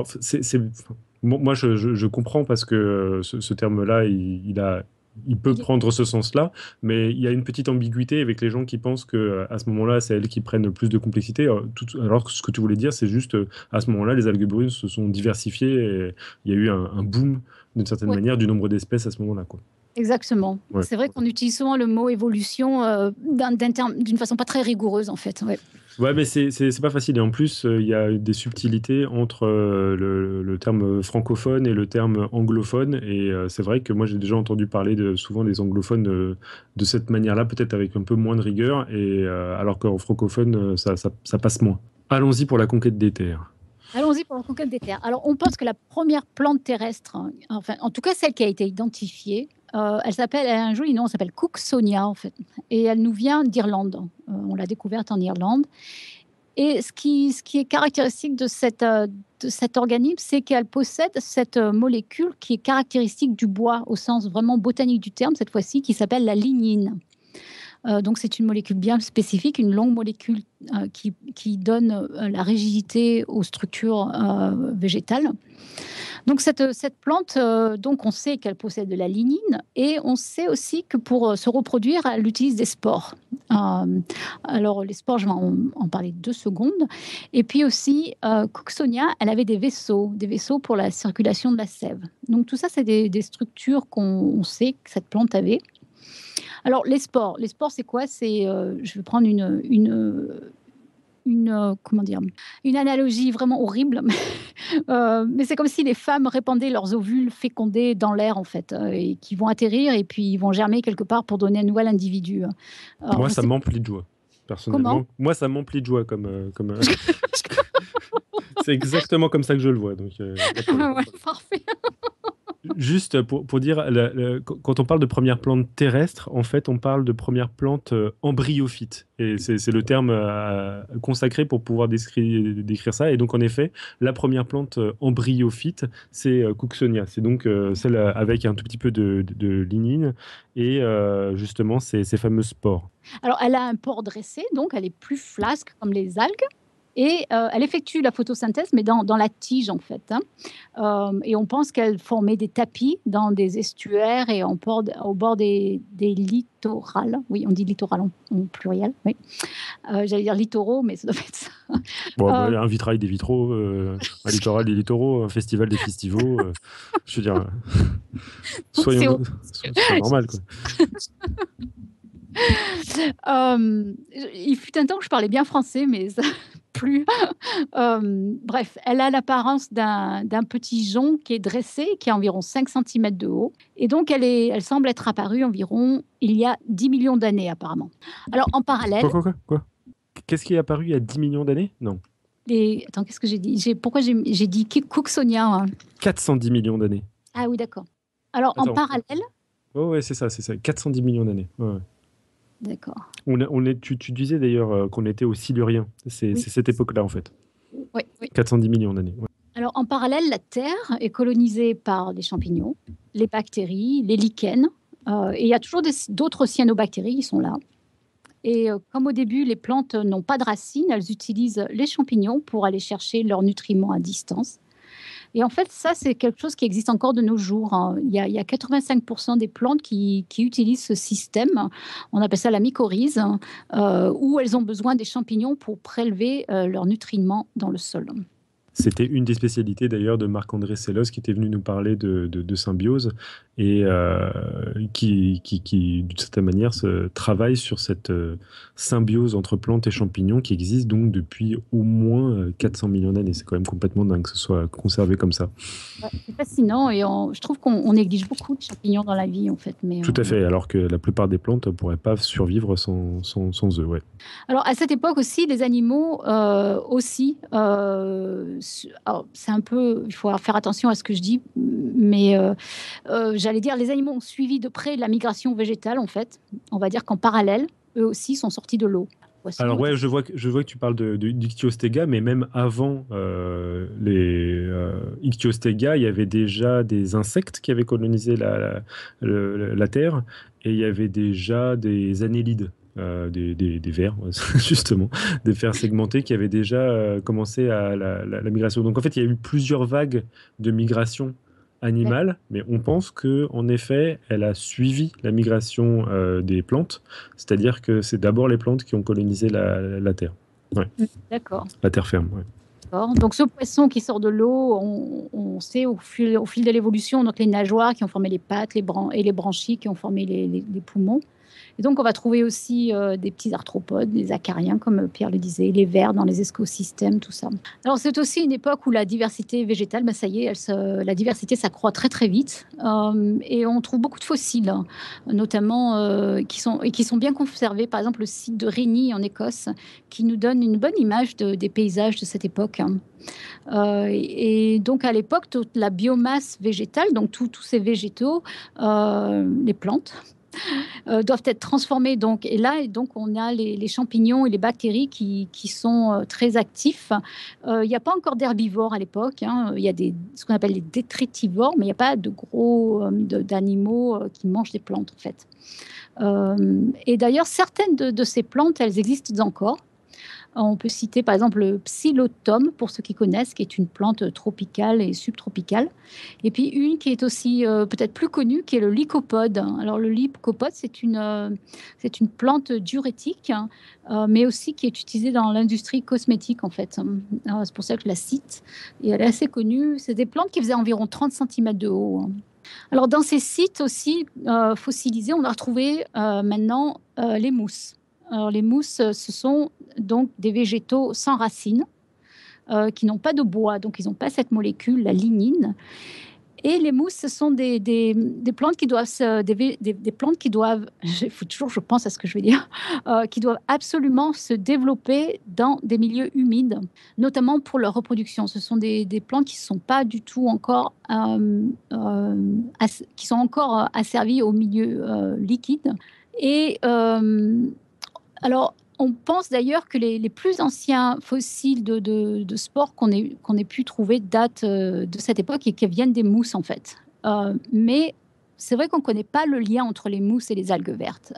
moi, je comprends parce que ce terme-là, il peut prendre ce sens-là, mais il y a une petite ambiguïté avec les gens qui pensent qu'à ce moment-là, c'est elles qui prennent le plus de complexité. Alors que ce que tu voulais dire, c'est juste à ce moment-là, les algues brunes se sont diversifiées et il y a eu un boom, d'une certaine manière, du nombre d'espèces à ce moment-là, quoi. Exactement. Ouais. C'est vrai qu'on utilise souvent le mot évolution d'une façon pas très rigoureuse, en fait. Ouais, mais c'est pas facile. Et en plus, il y a des subtilités entre le terme francophone et le terme anglophone. Et c'est vrai que moi, j'ai déjà entendu parler souvent des anglophones de cette manière-là, peut-être avec un peu moins de rigueur, alors qu'en francophone, ça passe moins. Allons-y pour la conquête des terres. Allons-y pour la conquête des terres. Alors, on pense que la première plante terrestre, enfin, en tout cas celle qui a été identifiée, elle a un joli nom, elle s'appelle Cooksonia, en fait. Et elle nous vient d'Irlande. On l'a découverte en Irlande. Et ce qui est caractéristique de cet organisme, c'est qu'elle possède cette molécule qui est caractéristique du bois, au sens vraiment botanique du terme, cette fois-ci, qui s'appelle la lignine. Donc, c'est une molécule bien spécifique, une longue molécule qui donne la rigidité aux structures végétales. Donc, cette plante, donc, on sait qu'elle possède de la lignine et on sait aussi que pour se reproduire, elle utilise des spores. Alors, les spores, je vais en parler 2 secondes. Et puis aussi, Cooksonia, elle avait des vaisseaux pour la circulation de la sève. Donc, tout ça, c'est des structures qu'on sait que cette plante avait. Alors, les spores, c'est quoi? Je vais prendre comment dire, une analogie vraiment horrible, mais c'est comme si les femmes répandaient leurs ovules fécondés dans l'air, en fait, et qui vont atterrir et puis ils vont germer quelque part pour donner un nouvel individu. Alors, moi, ça m'emplit de joie, personnellement. Comment? Moi, ça m'emplit de joie comme... C'est exactement comme ça que je le vois. Donc, ouais, parfait. Juste pour dire, quand on parle de première plante terrestre, en fait, on parle de première plante embryophyte. Et c'est le terme consacré pour pouvoir décrire ça. Et donc, en effet, la première plante embryophyte, c'est Cooksonia. C'est donc celle avec un tout petit peu de lignine et justement ces fameux spores. Alors, elle a un port dressé, donc elle est plus flasque comme les algues. Et elle effectue la photosynthèse, mais dans la tige, en fait. Hein. Et on pense qu'elle formait des tapis dans des estuaires et au bord des littorales. Oui, on dit littoral en pluriel. Oui. J'allais dire littoraux, mais ça doit être ça. Bon, un vitrail, des vitraux, un littoral, des littoraux, un festival, des festivals. Je veux dire, soyons normal, quoi. Il fut un temps où je parlais bien français, mais ça plus. Bref, elle a l'apparence d'un petit jonc qui est dressé, qui a environ 5 cm de haut. Et donc, elle semble être apparue environ il y a 10 millions d'années, apparemment. Alors, en parallèle... Quoi Qu'est-ce qui est apparu il y a 10 millions d'années? Non. Attends, qu'est-ce que j'ai dit? Pourquoi j'ai dit Cooksonia, hein. 410 millions d'années. Ah oui, d'accord. Alors, en parallèle... Oh ouais, c'est ça. 410 millions d'années. Ouais. D'accord. Tu disais d'ailleurs qu'on était au Silurien. C'est cette époque-là, en fait. Oui. 410 millions d'années. Ouais. Alors, en parallèle, la Terre est colonisée par les champignons, les bactéries, les lichens. Et il y a toujours d'autres cyanobactéries qui sont là. Et comme au début, les plantes n'ont pas de racines, elles utilisent les champignons pour aller chercher leurs nutriments à distance. Et en fait, ça, c'est quelque chose qui existe encore de nos jours. Hein. Il y a 85% des plantes qui utilisent ce système. On appelle ça la mycorrhize, où elles ont besoin des champignons pour prélever leurs nutriments dans le sol. C'était une des spécialités d'ailleurs de Marc-André Sellos qui était venu nous parler de symbiose et qui d'une certaine manière travaille sur cette symbiose entre plantes et champignons qui existe donc depuis au moins 400 millions d'années. C'est quand même complètement dingue que ce soit conservé comme ça. Ouais, c'est fascinant et je trouve qu'on néglige beaucoup de champignons dans la vie en fait. Mais, tout à fait, alors que la plupart des plantes ne pourraient pas survivre sans eux. Ouais. Alors à cette époque aussi, les animaux aussi... alors, c'est un peu, il faut faire attention à ce que je dis, mais j'allais dire, les animaux ont suivi de près la migration végétale, en fait. On va dire qu'en parallèle, eux aussi sont sortis de l'eau. Alors ouais, je vois que tu parles d'Ichthyostega, mais même avant les Ichthyostega, il y avait déjà des insectes qui avaient colonisé la Terre, et il y avait déjà des annélides. Des vers, justement, des vers segmentés qui avaient déjà commencé à la migration. Donc en fait, il y a eu plusieurs vagues de migration animale, mais on pense qu'en effet, elle a suivi la migration des plantes, c'est-à-dire que c'est d'abord les plantes qui ont colonisé la Terre. Ouais. D'accord. La terre ferme, ouais. Donc ce poisson qui sort de l'eau, on sait au fil de l'évolution, donc les nageoires qui ont formé les pattes, et les branchies qui ont formé les poumons. Et donc, on va trouver aussi des petits arthropodes, des acariens, comme Pierre le disait, les vers dans les écosystèmes, tout ça. Alors, c'est aussi une époque où la diversité végétale, ça y est, la diversité s'accroît très, très vite. Et on trouve beaucoup de fossiles, notamment, qui sont bien conservés. Par exemple, le site de Rigny, en Écosse, qui nous donne une bonne image des paysages de cette époque. Et donc, à l'époque, toute la biomasse végétale, donc tous ces végétaux, les plantes, doivent être transformés. Donc, on a les champignons et les bactéries qui sont très actifs. Il n'y a pas encore d'herbivores à l'époque. Hein. Il y a ce qu'on appelle les détritivores, mais il n'y a pas de gros d'animaux qui mangent des plantes, en fait. Et d'ailleurs, certaines de ces plantes, elles existent encore. On peut citer par exemple le Psilotum, pour ceux qui connaissent, qui est une plante tropicale et subtropicale. Et puis une qui est aussi peut-être plus connue, qui est le lycopode. Alors le lycopode, c'est une plante diurétique, mais aussi qui est utilisée dans l'industrie cosmétique en fait. Alors, c'est pour ça que je la cite. Et elle est assez connue. C'est des plantes qui faisaient environ 30 cm de haut. Alors dans ces sites aussi fossilisés, on a retrouvé maintenant les mousses. Alors, les mousses, ce sont donc des végétaux sans racines, qui n'ont pas de bois, donc ils n'ont pas cette molécule, la lignine. Et les mousses, ce sont des plantes qui doivent, des plantes qui doivent, il faut toujours, je pense à ce que je vais dire, qui doivent absolument se développer dans des milieux humides, notamment pour leur reproduction. Ce sont des plantes qui ne sont pas du tout encore, qui sont encore asservies au milieu liquide. Et alors, on pense d'ailleurs que les plus anciens fossiles de spores qu'on ait pu trouver datent de cette époque et qui viennent des mousses, en fait. Mais c'est vrai qu'on ne connaît pas le lien entre les mousses et les algues vertes.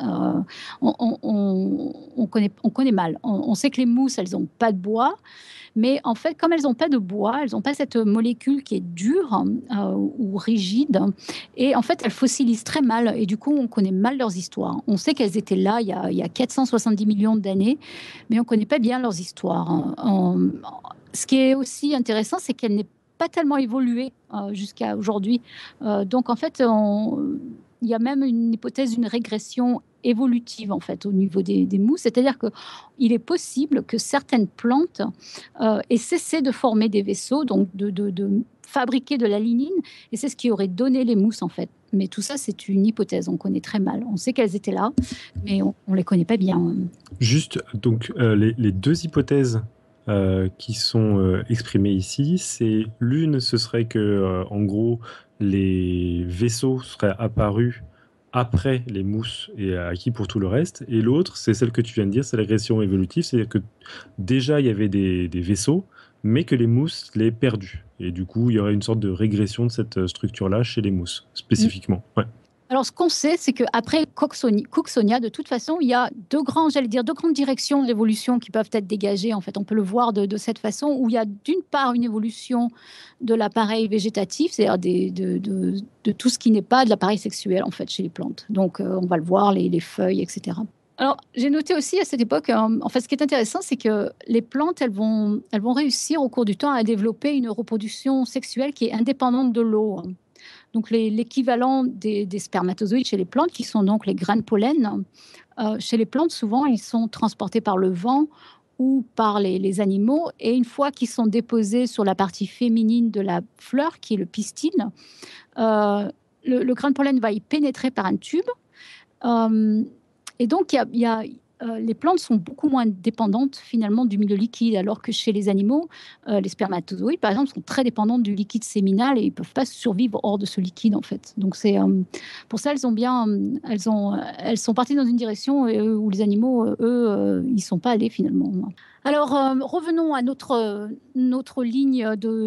On connaît mal. On sait que les mousses, elles n'ont pas de bois, mais en fait, comme elles n'ont pas de bois, elles n'ont pas cette molécule qui est dure ou rigide, et en fait, elles fossilisent très mal, et du coup, on connaît mal leurs histoires. On sait qu'elles étaient là il y a 470 millions d'années, mais on ne connaît pas bien leurs histoires. Ce qui est aussi intéressant, c'est qu'elles n'aient pas tellement évolué jusqu'à aujourd'hui. Donc, en fait, il y a même une hypothèse d'une régression évolutive en fait au niveau des mousses, c'est-à-dire qu'il est possible que certaines plantes aient cessé de former des vaisseaux, donc de fabriquer de la lignine, et c'est ce qui aurait donné les mousses en fait. Mais tout ça, c'est une hypothèse, on connaît très mal. On sait qu'elles étaient là, mais on ne les connaît pas bien. Juste, donc, les deux hypothèses qui sont exprimées ici, c'est l'une, ce serait que, en gros, les vaisseaux seraient apparus après les mousses et acquis pour tout le reste. Et l'autre, c'est celle que tu viens de dire, c'est la régression évolutive, c'est-à-dire que déjà, il y avait des vaisseaux, mais que les mousses les perdus. Et du coup, il y aurait une sorte de régression de cette structure-là chez les mousses, spécifiquement. Ouais. Alors, ce qu'on sait, c'est qu'après Cooksonia, de toute façon, il y a deux grandes directions de l'évolution qui peuvent être dégagées. En fait, on peut le voir de cette façon, où il y a d'une part une évolution de l'appareil végétatif, c'est-à-dire de tout ce qui n'est pas de l'appareil sexuel, en fait, chez les plantes. Donc, on va le voir, les feuilles, etc. Alors, j'ai noté aussi à cette époque, en fait, ce qui est intéressant, c'est que les plantes, elles vont réussir au cours du temps à développer une reproduction sexuelle qui est indépendante de l'eau. Donc, l'équivalent des spermatozoïdes chez les plantes, qui sont donc les grains de pollen, chez les plantes, souvent, ils sont transportés par le vent ou par les animaux. Et une fois qu'ils sont déposés sur la partie féminine de la fleur, qui est le pistil, le grain de pollen va y pénétrer par un tube. Et donc, les plantes sont beaucoup moins dépendantes finalement du milieu liquide, alors que chez les animaux, les spermatozoïdes, par exemple, sont très dépendantes du liquide séminal et ils ne peuvent pas survivre hors de ce liquide, en fait. Donc, c'est pour ça, elles sont parties dans une direction où les animaux, eux, ils ne sont pas allés finalement. Alors, revenons à notre ligne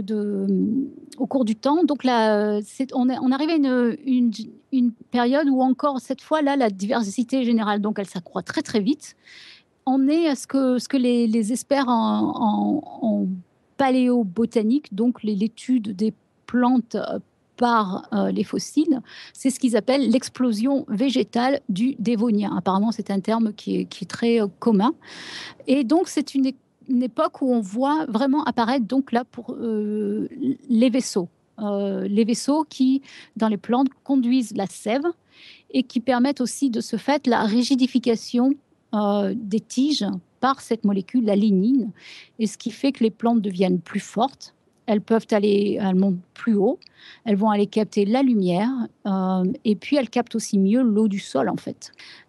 au cours du temps. Donc là, on arrive à une période où encore, cette fois-là, la diversité est générale. Donc, elle s'accroît très, très vite. On est à ce que les experts en paléobotanique, donc l'étude des plantes par les fossiles, c'est ce qu'ils appellent l'explosion végétale du Dévonien. Apparemment, c'est un terme qui est très commun. Et donc, c'est une époque où on voit vraiment apparaître donc là pour les vaisseaux. Les vaisseaux qui, dans les plantes, conduisent la sève et qui permettent aussi de ce fait la rigidification des tiges par cette molécule, la lignine, et ce qui fait que les plantes deviennent plus fortes. Elles montent plus haut, elles vont aller capter la lumière, et puis elles captent aussi mieux l'eau du sol, en fait.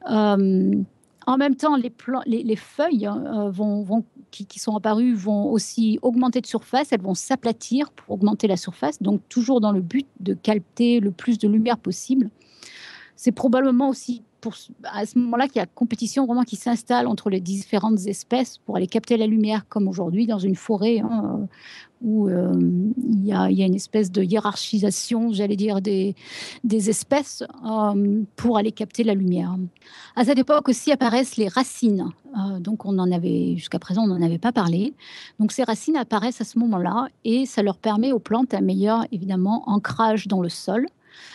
En même temps, les feuilles qui sont apparues vont aussi augmenter de surface, elles vont s'aplatir pour augmenter la surface, donc toujours dans le but de capter le plus de lumière possible. C'est probablement aussi à ce moment-là qu'il y a compétition vraiment qui s'installe entre les différentes espèces pour aller capter la lumière, comme aujourd'hui dans une forêt où il y a une espèce de hiérarchisation, j'allais dire, des espèces pour aller capter la lumière. À cette époque aussi apparaissent les racines. Donc jusqu'à présent, on n'en avait pas parlé. Donc ces racines apparaissent à ce moment-là et ça leur permet aux plantes un meilleur, évidemment, ancrage dans le sol.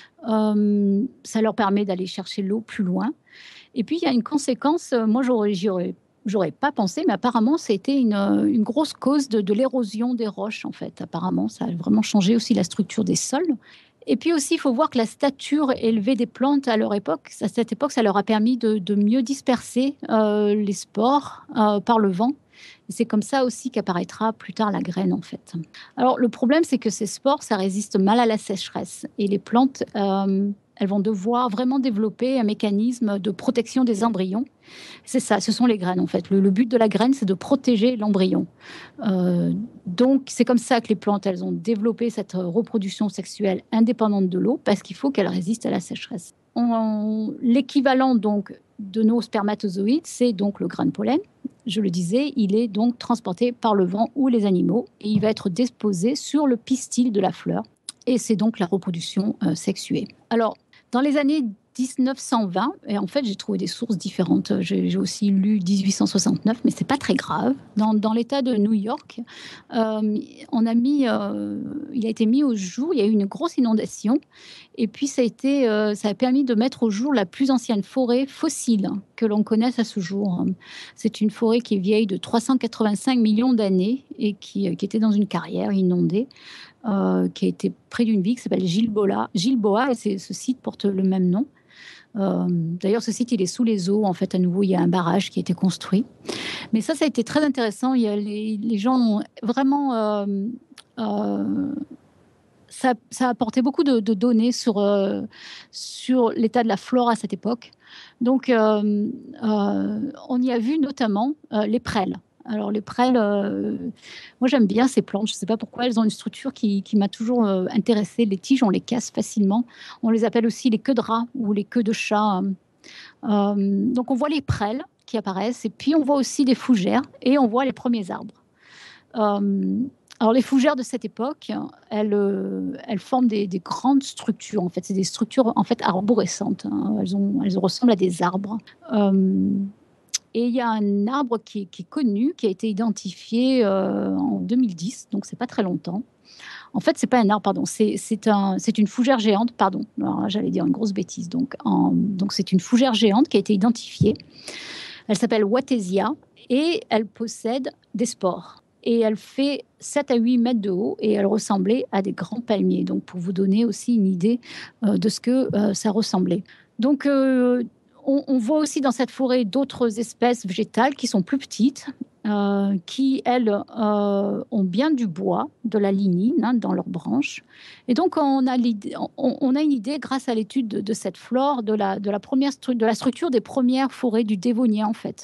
Ça leur permet d'aller chercher l'eau plus loin. Et puis, il y a une conséquence, moi, j'aurais pas pensé, mais apparemment, ça a été une grosse cause de l'érosion des roches, en fait. Apparemment, ça a vraiment changé aussi la structure des sols. Et puis aussi, il faut voir que la stature élevée des plantes à cette époque, ça leur a permis de mieux disperser les spores par le vent. Et c'est comme ça aussi qu'apparaîtra plus tard la graine, en fait. Alors, le problème, c'est que ces spores, ça résiste mal à la sécheresse. Et les plantes, elles vont devoir vraiment développer un mécanisme de protection des embryons. C'est ça, ce sont les graines, en fait. Le but de la graine, c'est de protéger l'embryon. Donc, c'est comme ça que les plantes, elles ont développé cette reproduction sexuelle indépendante de l'eau, parce qu'il faut qu'elle résiste à la sécheresse. L'équivalent, donc, de nos spermatozoïdes, c'est donc le grain de pollen. Je le disais, il est donc transporté par le vent ou les animaux et il va être déposé sur le pistil de la fleur. Et c'est donc la reproduction sexuée. Alors, Dans les années 1920, et en fait, j'ai trouvé des sources différentes. J'ai aussi lu 1869, mais c'est pas très grave. Dans l'État de New York, on a mis, il a été mis au jour. Il y a eu une grosse inondation, et puis ça a permis de mettre au jour la plus ancienne forêt fossile que l'on connaisse à ce jour. C'est une forêt qui est vieille de 385 millions d'années et qui était dans une carrière inondée. Qui a été près d'une ville qui s'appelle Gilboa, et ce site porte le même nom. D'ailleurs, ce site, il est sous les eaux. En fait, à nouveau, il y a un barrage qui a été construit. Mais ça a été très intéressant. Il y a les gens ont vraiment... ça a apporté beaucoup de données sur l'état de la flore à cette époque. Donc, on y a vu notamment les prêles. Alors, les prêles, moi j'aime bien ces plantes. Je ne sais pas pourquoi, elles ont une structure qui m'a toujours intéressée. Les tiges, on les casse facilement. On les appelle aussi les queues de rat ou les queues de chat. Donc, on voit les prêles qui apparaissent, et puis on voit aussi des fougères, et on voit les premiers arbres. Alors, les fougères de cette époque, elles forment des grandes structures. En fait, c'est des structures en fait arborescentes. Elles ressemblent à des arbres. Et il y a un arbre qui est connu, qui a été identifié en 2010, donc c'est pas très longtemps. En fait, c'est pas un arbre, pardon, c'est une fougère géante, pardon. Alors, j'allais dire une grosse bêtise. Donc c'est une fougère géante qui a été identifiée. Elle s'appelle Wattesia et elle possède des spores. Et elle fait 7 à 8 mètres de haut et elle ressemblait à des grands palmiers. Donc, pour vous donner aussi une idée de ce que ça ressemblait. Donc, on voit aussi dans cette forêt d'autres espèces végétales qui sont plus petites, qui, elles, ont bien du bois, de la lignine dans leurs branches. Et donc, on a une idée, grâce à l'étude de cette flore, de la structure des premières forêts du Dévonien, en fait.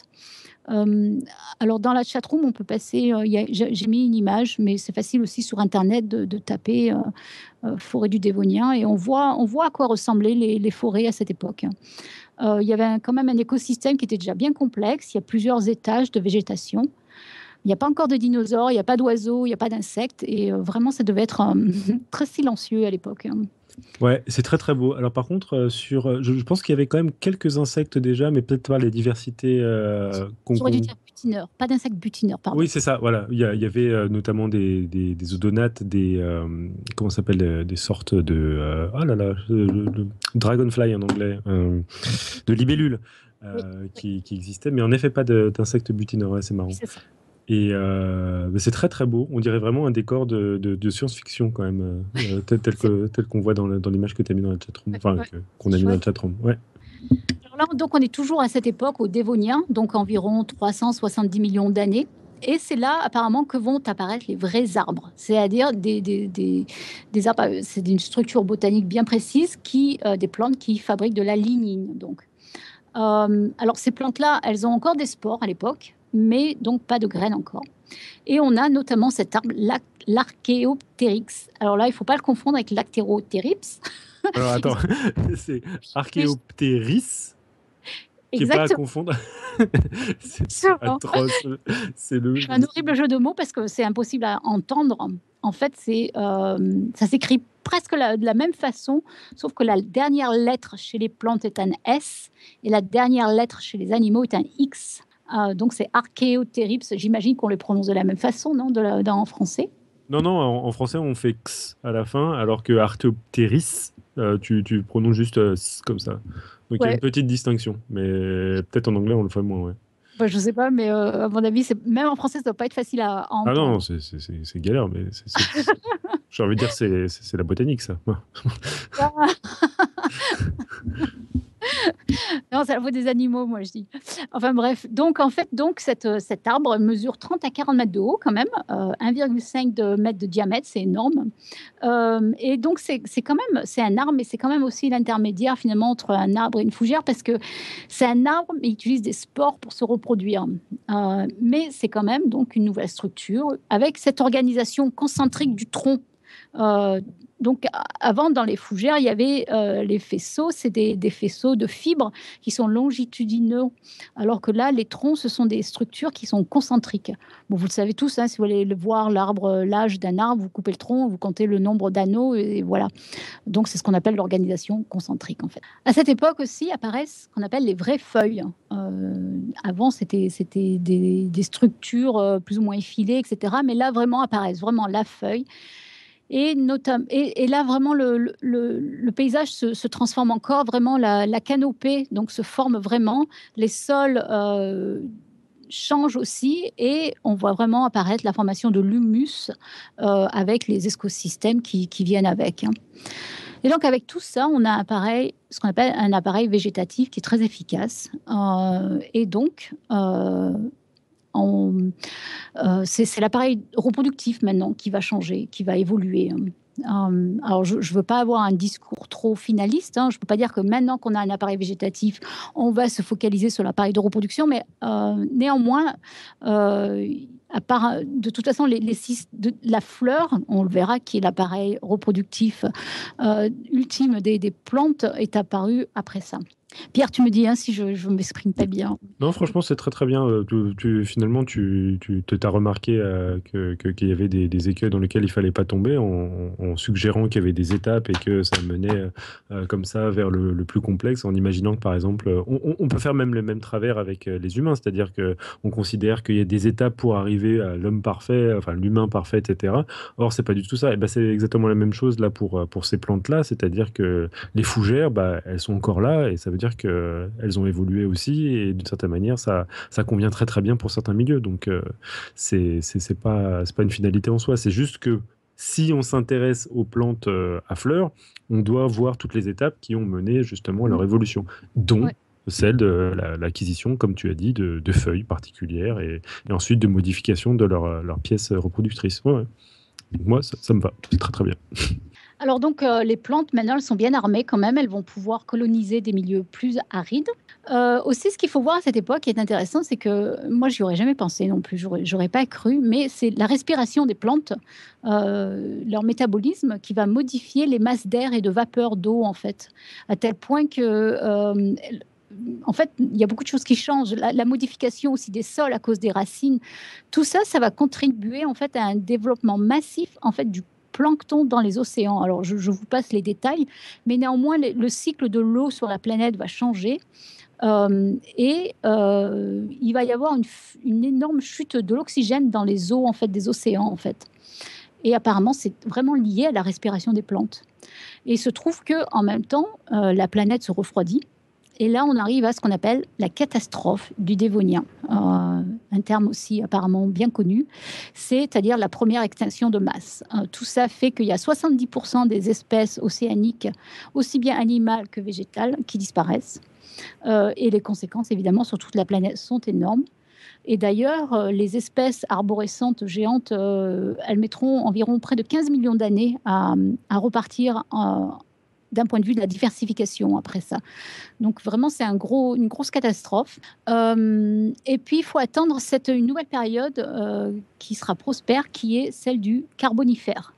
Alors, dans la chatroom, on peut passer... j'ai mis une image, mais c'est facile aussi sur Internet de taper forêt du Dévonien, et on voit à quoi ressemblaient les forêts à cette époque. Il y avait quand même un écosystème qui était déjà bien complexe. Il y a plusieurs étages de végétation. Il n'y a pas encore de dinosaures, il n'y a pas d'oiseaux, il n'y a pas d'insectes. Et vraiment, ça devait être très silencieux à l'époque. Ouais, c'est très très beau. Alors par contre, je pense qu'il y avait quand même quelques insectes déjà, mais peut-être pas les diversités J'aurais dû dire butineurs, pas d'insectes butineurs, pardon. Oui, c'est ça, voilà. Il y avait notamment des odonates, comment ça s'appelle, des sortes de... ah là là, le dragonfly en anglais, de libellules qui existaient, mais en effet pas d'insectes butineurs, ouais, c'est marrant. C'est ça. Et c'est très très beau. On dirait vraiment un décor de science-fiction quand même, tel qu'on voit dans l'image que tu as mis dans la chatroom, enfin qu'on a mis dans la chatroom. Ouais. Alors là, donc on est toujours à cette époque au Dévonien, donc environ 370 millions d'années. Et c'est là, apparemment, que vont apparaître les vrais arbres, c'est-à-dire des arbres. C'est une structure botanique bien précise, des plantes qui fabriquent de la lignine. Donc, alors ces plantes-là, elles ont encore des spores à l'époque, mais donc pas de graines encore. Et on a notamment cet arbre, l'Archéoptéryx. Alors là, il ne faut pas le confondre avec l'Actéroptéryx. Alors attends, c'est Archéoptéris, qui n'est pas à confondre. C'est atroce. C'est un horrible jeu de mots parce que c'est impossible à entendre. En fait, ça s'écrit presque de la même façon, sauf que la dernière lettre chez les plantes est un S et la dernière lettre chez les animaux est un X. Donc c'est Archéoptéryx. J'imagine qu'on le prononce de la même façon, non, en français? Non, en français, on fait X à la fin, alors que Archéoptéris, tu prononces juste comme ça. Donc il y a une petite distinction, mais peut-être en anglais, on le fait moins, ouais. Bah, je sais pas, mais à mon avis, même en français, ça doit pas être facile à entendre. Ah non, c'est galère, mais j'ai envie de dire, c'est la botanique, ça. Non, c'est la faute des animaux, moi, je dis. Enfin bref, donc en fait, cet arbre mesure 30 à 40 mètres de haut quand même, 1,5 mètre de diamètre, c'est énorme. Et donc c'est un arbre, mais c'est quand même aussi l'intermédiaire finalement entre un arbre et une fougère, parce que c'est un arbre, mais il utilise des spores pour se reproduire. Mais c'est quand même donc une nouvelle structure avec cette organisation concentrique du tronc. Donc, avant, dans les fougères, il y avait les faisceaux, c'est des faisceaux de fibres qui sont longitudinaux, alors que là, les troncs, ce sont des structures qui sont concentriques. Bon, vous le savez tous, hein, si vous voulez voir l'âge d'un arbre, vous coupez le tronc, vous comptez le nombre d'anneaux, et voilà. Donc, c'est ce qu'on appelle l'organisation concentrique, en fait. À cette époque aussi apparaissent ce qu'on appelle les vraies feuilles. Avant, c'était des structures plus ou moins effilées, etc. Mais là, vraiment apparaissent vraiment la feuille. Et là, vraiment, le paysage se transforme encore. Vraiment, la canopée donc, se forme vraiment. Les sols changent aussi. Et on voit vraiment apparaître la formation de l'humus avec les écosystèmes qui viennent avec. Hein. Et donc, avec tout ça, on a ce qu'on appelle un appareil végétatif qui est très efficace. Et donc, c'est l'appareil reproductif maintenant qui va changer, qui va évoluer. Alors, je ne veux pas avoir un discours trop finaliste. Hein. Je ne peux pas dire que maintenant qu'on a un appareil végétatif, on va se focaliser sur l'appareil de reproduction. Mais néanmoins, de toute façon, la fleur, on le verra, qui est l'appareil reproductif ultime des plantes, est apparu après ça. Pierre, tu me dis hein, si je ne m'exprime pas bien. Non, franchement, c'est très très bien. Finalement, tu as remarqué qu'il y avait des écueils dans lesquels il fallait pas tomber en suggérant qu'il y avait des étapes et que ça menait comme ça vers le plus complexe, en imaginant que, par exemple, on peut faire même le même travers avec les humains, c'est-à-dire qu'on considère qu'il y a des étapes pour arriver à l'homme parfait, enfin l'humain parfait, etc. Or, c'est pas du tout ça. Et ben, c'est exactement la même chose là pour ces plantes-là, c'est-à-dire que les fougères, bah, elles sont encore là et ça veut dire qu'elles ont évolué aussi et d'une certaine manière, ça convient très très bien pour certains milieux. Donc, c'est pas une finalité en soi. C'est juste que si on s'intéresse aux plantes à fleurs, on doit voir toutes les étapes qui ont mené justement à leur évolution, dont celle de l'acquisition, comme tu as dit, de feuilles particulières et ensuite de modification de leurs pièces reproductrices. Ouais. Donc moi, ça me va. C'est très très bien. Alors donc, les plantes, maintenant, elles sont bien armées quand même. Elles vont pouvoir coloniser des milieux plus arides. Aussi, ce qu'il faut voir à cette époque qui est intéressant, c'est que moi, je n'y aurais jamais pensé non plus. J'aurais pas cru, mais c'est la respiration des plantes, leur métabolisme qui va modifier les masses d'air et de vapeur d'eau, en fait, à tel point que... en fait, il y a beaucoup de choses qui changent. La modification aussi des sols à cause des racines, tout ça, ça va contribuer en fait à un développement massif en fait du plancton dans les océans. Alors, je vous passe les détails, mais néanmoins, le cycle de l'eau sur la planète va changer. Il va y avoir une énorme chute de l'oxygène dans les eaux en fait, des océans. En fait. Et apparemment, c'est vraiment lié à la respiration des plantes. Et il se trouve qu'en même temps, la planète se refroidit. Et là, on arrive à ce qu'on appelle la catastrophe du Dévonien, un terme aussi apparemment bien connu, c'est-à-dire la première extinction de masse. Tout ça fait qu'il y a 70% des espèces océaniques, aussi bien animales que végétales, qui disparaissent. Et les conséquences, évidemment, sur toute la planète sont énormes. Et d'ailleurs, les espèces arborescentes géantes, elles mettront environ près de 15 millions d'années à repartir d'un point de vue de la diversification après ça. Donc vraiment, c'est une grosse catastrophe. Et puis, il faut attendre une nouvelle période qui sera prospère, qui est celle du Carbonifère,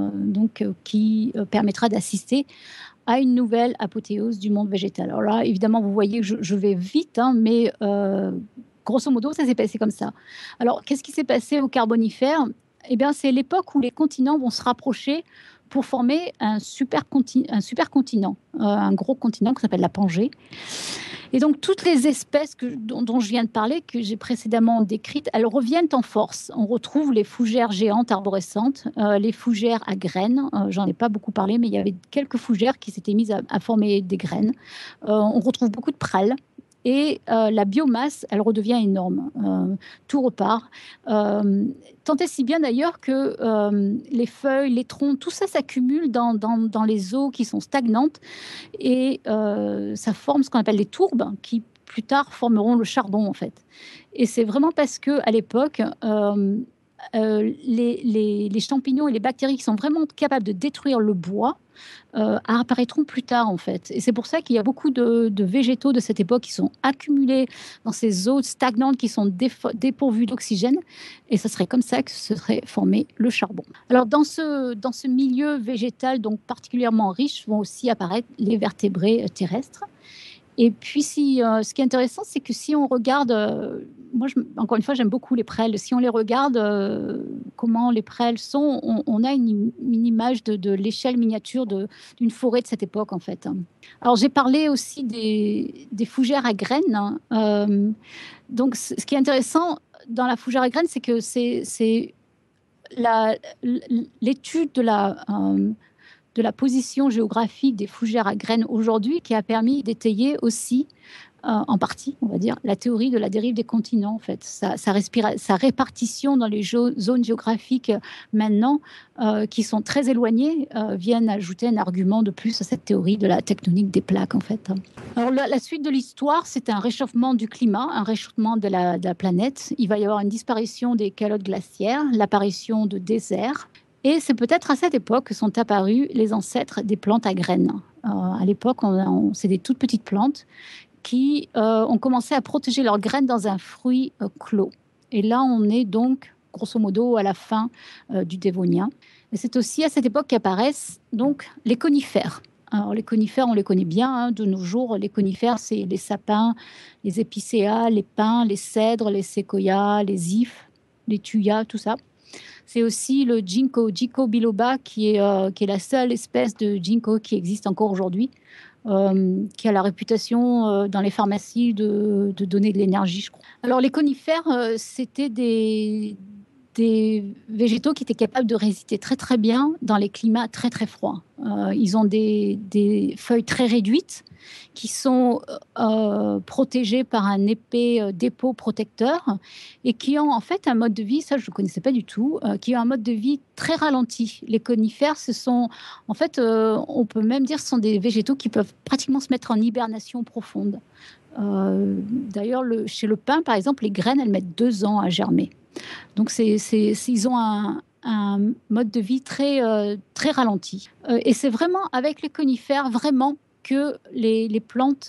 qui permettra d'assister à une nouvelle apothéose du monde végétal. Alors là, évidemment, vous voyez que je vais vite, hein, mais grosso modo, ça s'est passé comme ça. Alors, qu'est-ce qui s'est passé au Carbonifère ? Eh bien, c'est l'époque où les continents vont se rapprocher pour former un supercontinent, un gros continent qui s'appelle la Pangée. Et donc, toutes les espèces dont je viens de parler, que j'ai précédemment décrites, elles reviennent en force. On retrouve les fougères géantes arborescentes, les fougères à graines. J'en ai pas beaucoup parlé, mais il y avait quelques fougères qui s'étaient mises à former des graines. On retrouve beaucoup de prêles. Et la biomasse, elle redevient énorme. Tout repart. Tant et si bien d'ailleurs que les feuilles, les troncs, tout ça s'accumule dans les eaux qui sont stagnantes et ça forme ce qu'on appelle les tourbes qui plus tard formeront le charbon en fait. Et c'est vraiment parce que à l'époque, les champignons et les bactéries qui sont vraiment capables de détruire le bois apparaîtront plus tard, en fait. Et c'est pour ça qu'il y a beaucoup de végétaux de cette époque qui sont accumulés dans ces eaux stagnantes qui sont dépourvues d'oxygène. Et ce serait comme ça que se serait formé le charbon. Alors, dans ce milieu végétal donc particulièrement riche, vont aussi apparaître les vertébrés terrestres. Et puis, ce qui est intéressant, c'est que si on regarde, moi, encore une fois, j'aime beaucoup les prêles. Si on les regarde, comment les prêles sont, on a une image de l'échelle miniature d'une forêt de cette époque, en fait. Alors, j'ai parlé aussi des fougères à graines. Donc, ce qui est intéressant dans la fougère à graines, c'est que c'est l'étude de la position géographique des fougères à graines aujourd'hui qui a permis d'étayer aussi, en partie, on va dire, la théorie de la dérive des continents. En fait, sa répartition dans les zones géographiques maintenant, qui sont très éloignées, viennent ajouter un argument de plus à cette théorie de la tectonique des plaques, en fait. Alors, la suite de l'histoire, c'est un réchauffement du climat, un réchauffement de la planète. Il va y avoir une disparition des calottes glaciaires, l'apparition de déserts. Et c'est peut-être à cette époque que sont apparus les ancêtres des plantes à graines. À l'époque, c'est des toutes petites plantes qui ont commencé à protéger leurs graines dans un fruit clos. Et là, on est donc, grosso modo, à la fin du Dévonien. Et c'est aussi à cette époque qu'apparaissent donc les conifères. Alors, les conifères, on les connaît bien de nos jours. Les conifères, c'est les sapins, les épicéas, les pins, les cèdres, les séquoias, les ifs, les thuyas, tout ça. C'est aussi le ginkgo biloba qui est la seule espèce de ginkgo qui existe encore aujourd'hui, qui a la réputation dans les pharmacies de donner de l'énergie, je crois. Alors les conifères, c'était des végétaux qui étaient capables de résister très très bien dans les climats très très froids. Ils ont des feuilles très réduites qui sont protégées par un épais dépôt protecteur et qui ont en fait un mode de vie, ça je ne connaissais pas du tout, qui ont un mode de vie très ralenti. Les conifères, ce sont en fait, on peut même dire, ce sont des végétaux qui peuvent pratiquement se mettre en hibernation profonde. D'ailleurs, chez le pin, par exemple, les graines, elles mettent 2 ans à germer. Donc, ils ont un mode de vie très, très ralenti. Et c'est vraiment avec les conifères, vraiment, que les plantes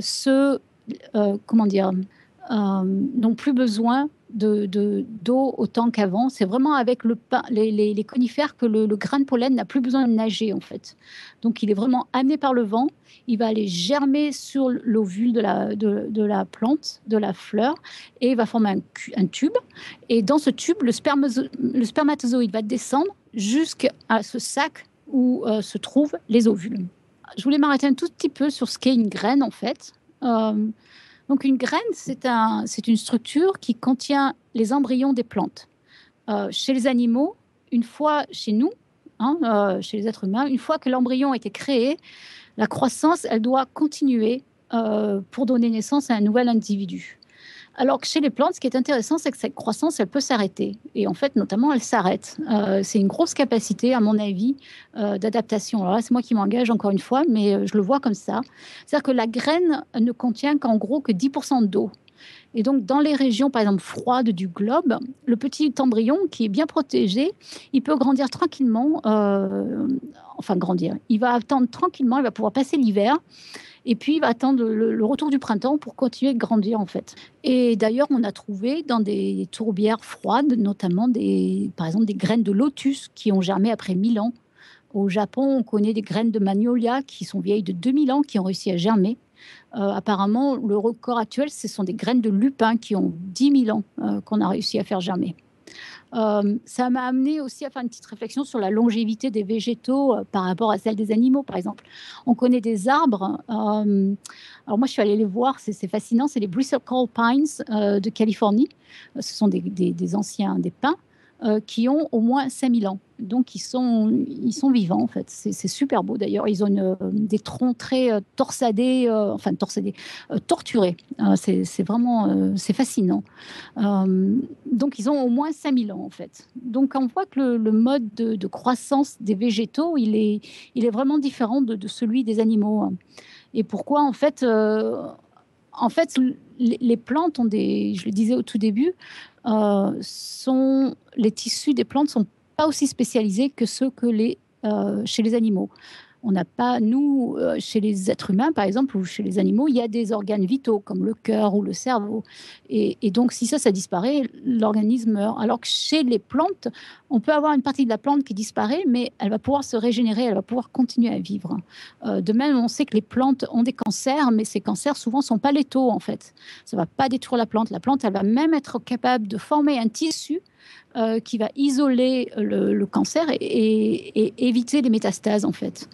n'ont plus besoin d'eau autant qu'avant. C'est vraiment avec les conifères que le grain de pollen n'a plus besoin de nager, en fait. Donc, il est vraiment amené par le vent. Il va aller germer sur l'ovule de la plante, de la fleur, et il va former un tube. Et dans ce tube, le spermatozoïde va descendre jusqu'à ce sac où se trouvent les ovules. Je voulais m'arrêter un tout petit peu sur ce qu'est une graine, en fait. Donc, une graine, c'est une structure qui contient les embryons des plantes. Chez les animaux, une fois chez nous, chez les êtres humains, une fois que l'embryon a été créé, la croissance, elle doit continuer pour donner naissance à un nouvel individu. Alors que chez les plantes, ce qui est intéressant, c'est que cette croissance, elle peut s'arrêter. Et en fait, notamment, elle s'arrête. C'est une grosse capacité, à mon avis, d'adaptation. Alors là, c'est moi qui m'engage encore une fois, mais je le vois comme ça. C'est-à-dire que la graine ne contient qu'en gros que 10% d'eau. Et donc, dans les régions, par exemple, froides du globe, le petit embryon qui est bien protégé, il peut grandir tranquillement. Grandir. Il va attendre tranquillement, il va pouvoir passer l'hiver. Et puis, il va attendre le retour du printemps pour continuer de grandir, en fait. Et d'ailleurs, on a trouvé dans des tourbières froides, notamment par exemple des graines de lotus qui ont germé après 1000 ans. Au Japon, on connaît des graines de magnolia qui sont vieilles de 2000 ans, qui ont réussi à germer. Apparemment, le record actuel, ce sont des graines de lupin qui ont 10 000 ans qu'on a réussi à faire germer. Ça m'a amené aussi à faire une petite réflexion sur la longévité des végétaux par rapport à celle des animaux, par exemple. On connaît des arbres. Alors moi, je suis allée les voir, c'est fascinant. C'est les Bristlecone Pines de Californie. Ce sont des anciens, des pins qui ont au moins 5000 ans. Donc, ils sont vivants, en fait. C'est super beau, d'ailleurs. Ils ont des troncs très torturés. C'est vraiment c'est fascinant. Donc, ils ont au moins 5000 ans, en fait. Donc, on voit que le mode de croissance des végétaux, il est vraiment différent de celui des animaux. Et pourquoi, en fait, les plantes ont je le disais au tout début, les tissus des plantes sont pas aussi spécialisés que ceux chez les animaux. On n'a pas, nous, chez les êtres humains, par exemple, ou chez les animaux, il y a des organes vitaux, comme le cœur ou le cerveau. Et donc, si ça disparaît, l'organisme meurt. Alors que chez les plantes, on peut avoir une partie de la plante qui disparaît, mais elle va pouvoir se régénérer, elle va pouvoir continuer à vivre. De même, on sait que les plantes ont des cancers, mais ces cancers, souvent, ne sont pas létaux, en fait. Ça ne va pas détruire la plante. La plante, elle va même être capable de former un tissu qui va isoler le cancer et éviter les métastases, en fait.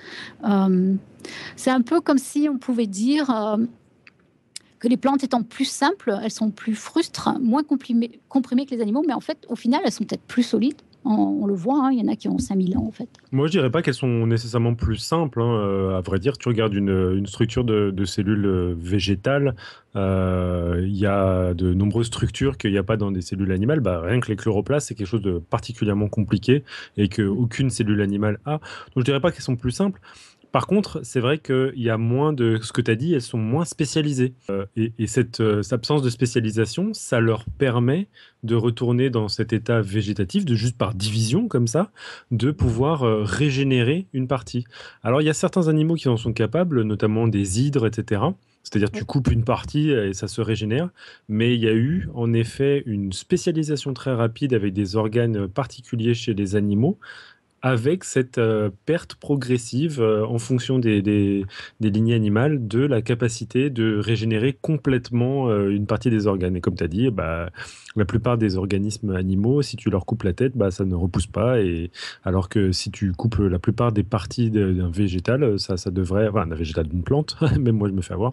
C'est un peu comme si on pouvait dire que les plantes étant plus simples, elles sont plus frustres, moins comprimées que les animaux, mais en fait, au final, elles sont peut-être plus solides. On le voit, hein, il y en a qui ont 5000 ans, en fait. Moi, je dirais pas qu'elles sont nécessairement plus simples, hein. À vrai dire, tu regardes une structure de cellules végétales, il y a de nombreuses structures qu'il n'y a pas dans des cellules animales. Bah, rien que les chloroplastes, c'est quelque chose de particulièrement compliqué et qu'aucune cellule animale a. Donc, je dirais pas qu'elles sont plus simples. Par contre, c'est vrai qu'il y a moins de ce que tu as dit, elles sont moins spécialisées. Et cette absence de spécialisation, ça leur permet de retourner dans cet état végétatif, de juste par division comme ça, de pouvoir régénérer une partie. Alors, il y a certains animaux qui en sont capables, notamment des hydres, etc. C'est-à-dire tu coupes une partie et ça se régénère. Mais il y a eu en effet une spécialisation très rapide avec des organes particuliers chez les animaux, avec cette perte progressive en fonction des lignées animales de la capacité de régénérer complètement une partie des organes. Et comme tu as dit, bah, la plupart des organismes animaux, si tu leur coupes la tête, bah, ça ne repousse pas. Alors que si tu coupes la plupart des parties d'un végétal, ça devrait... Enfin, d'un végétal, d'une plante, même moi je me fais avoir,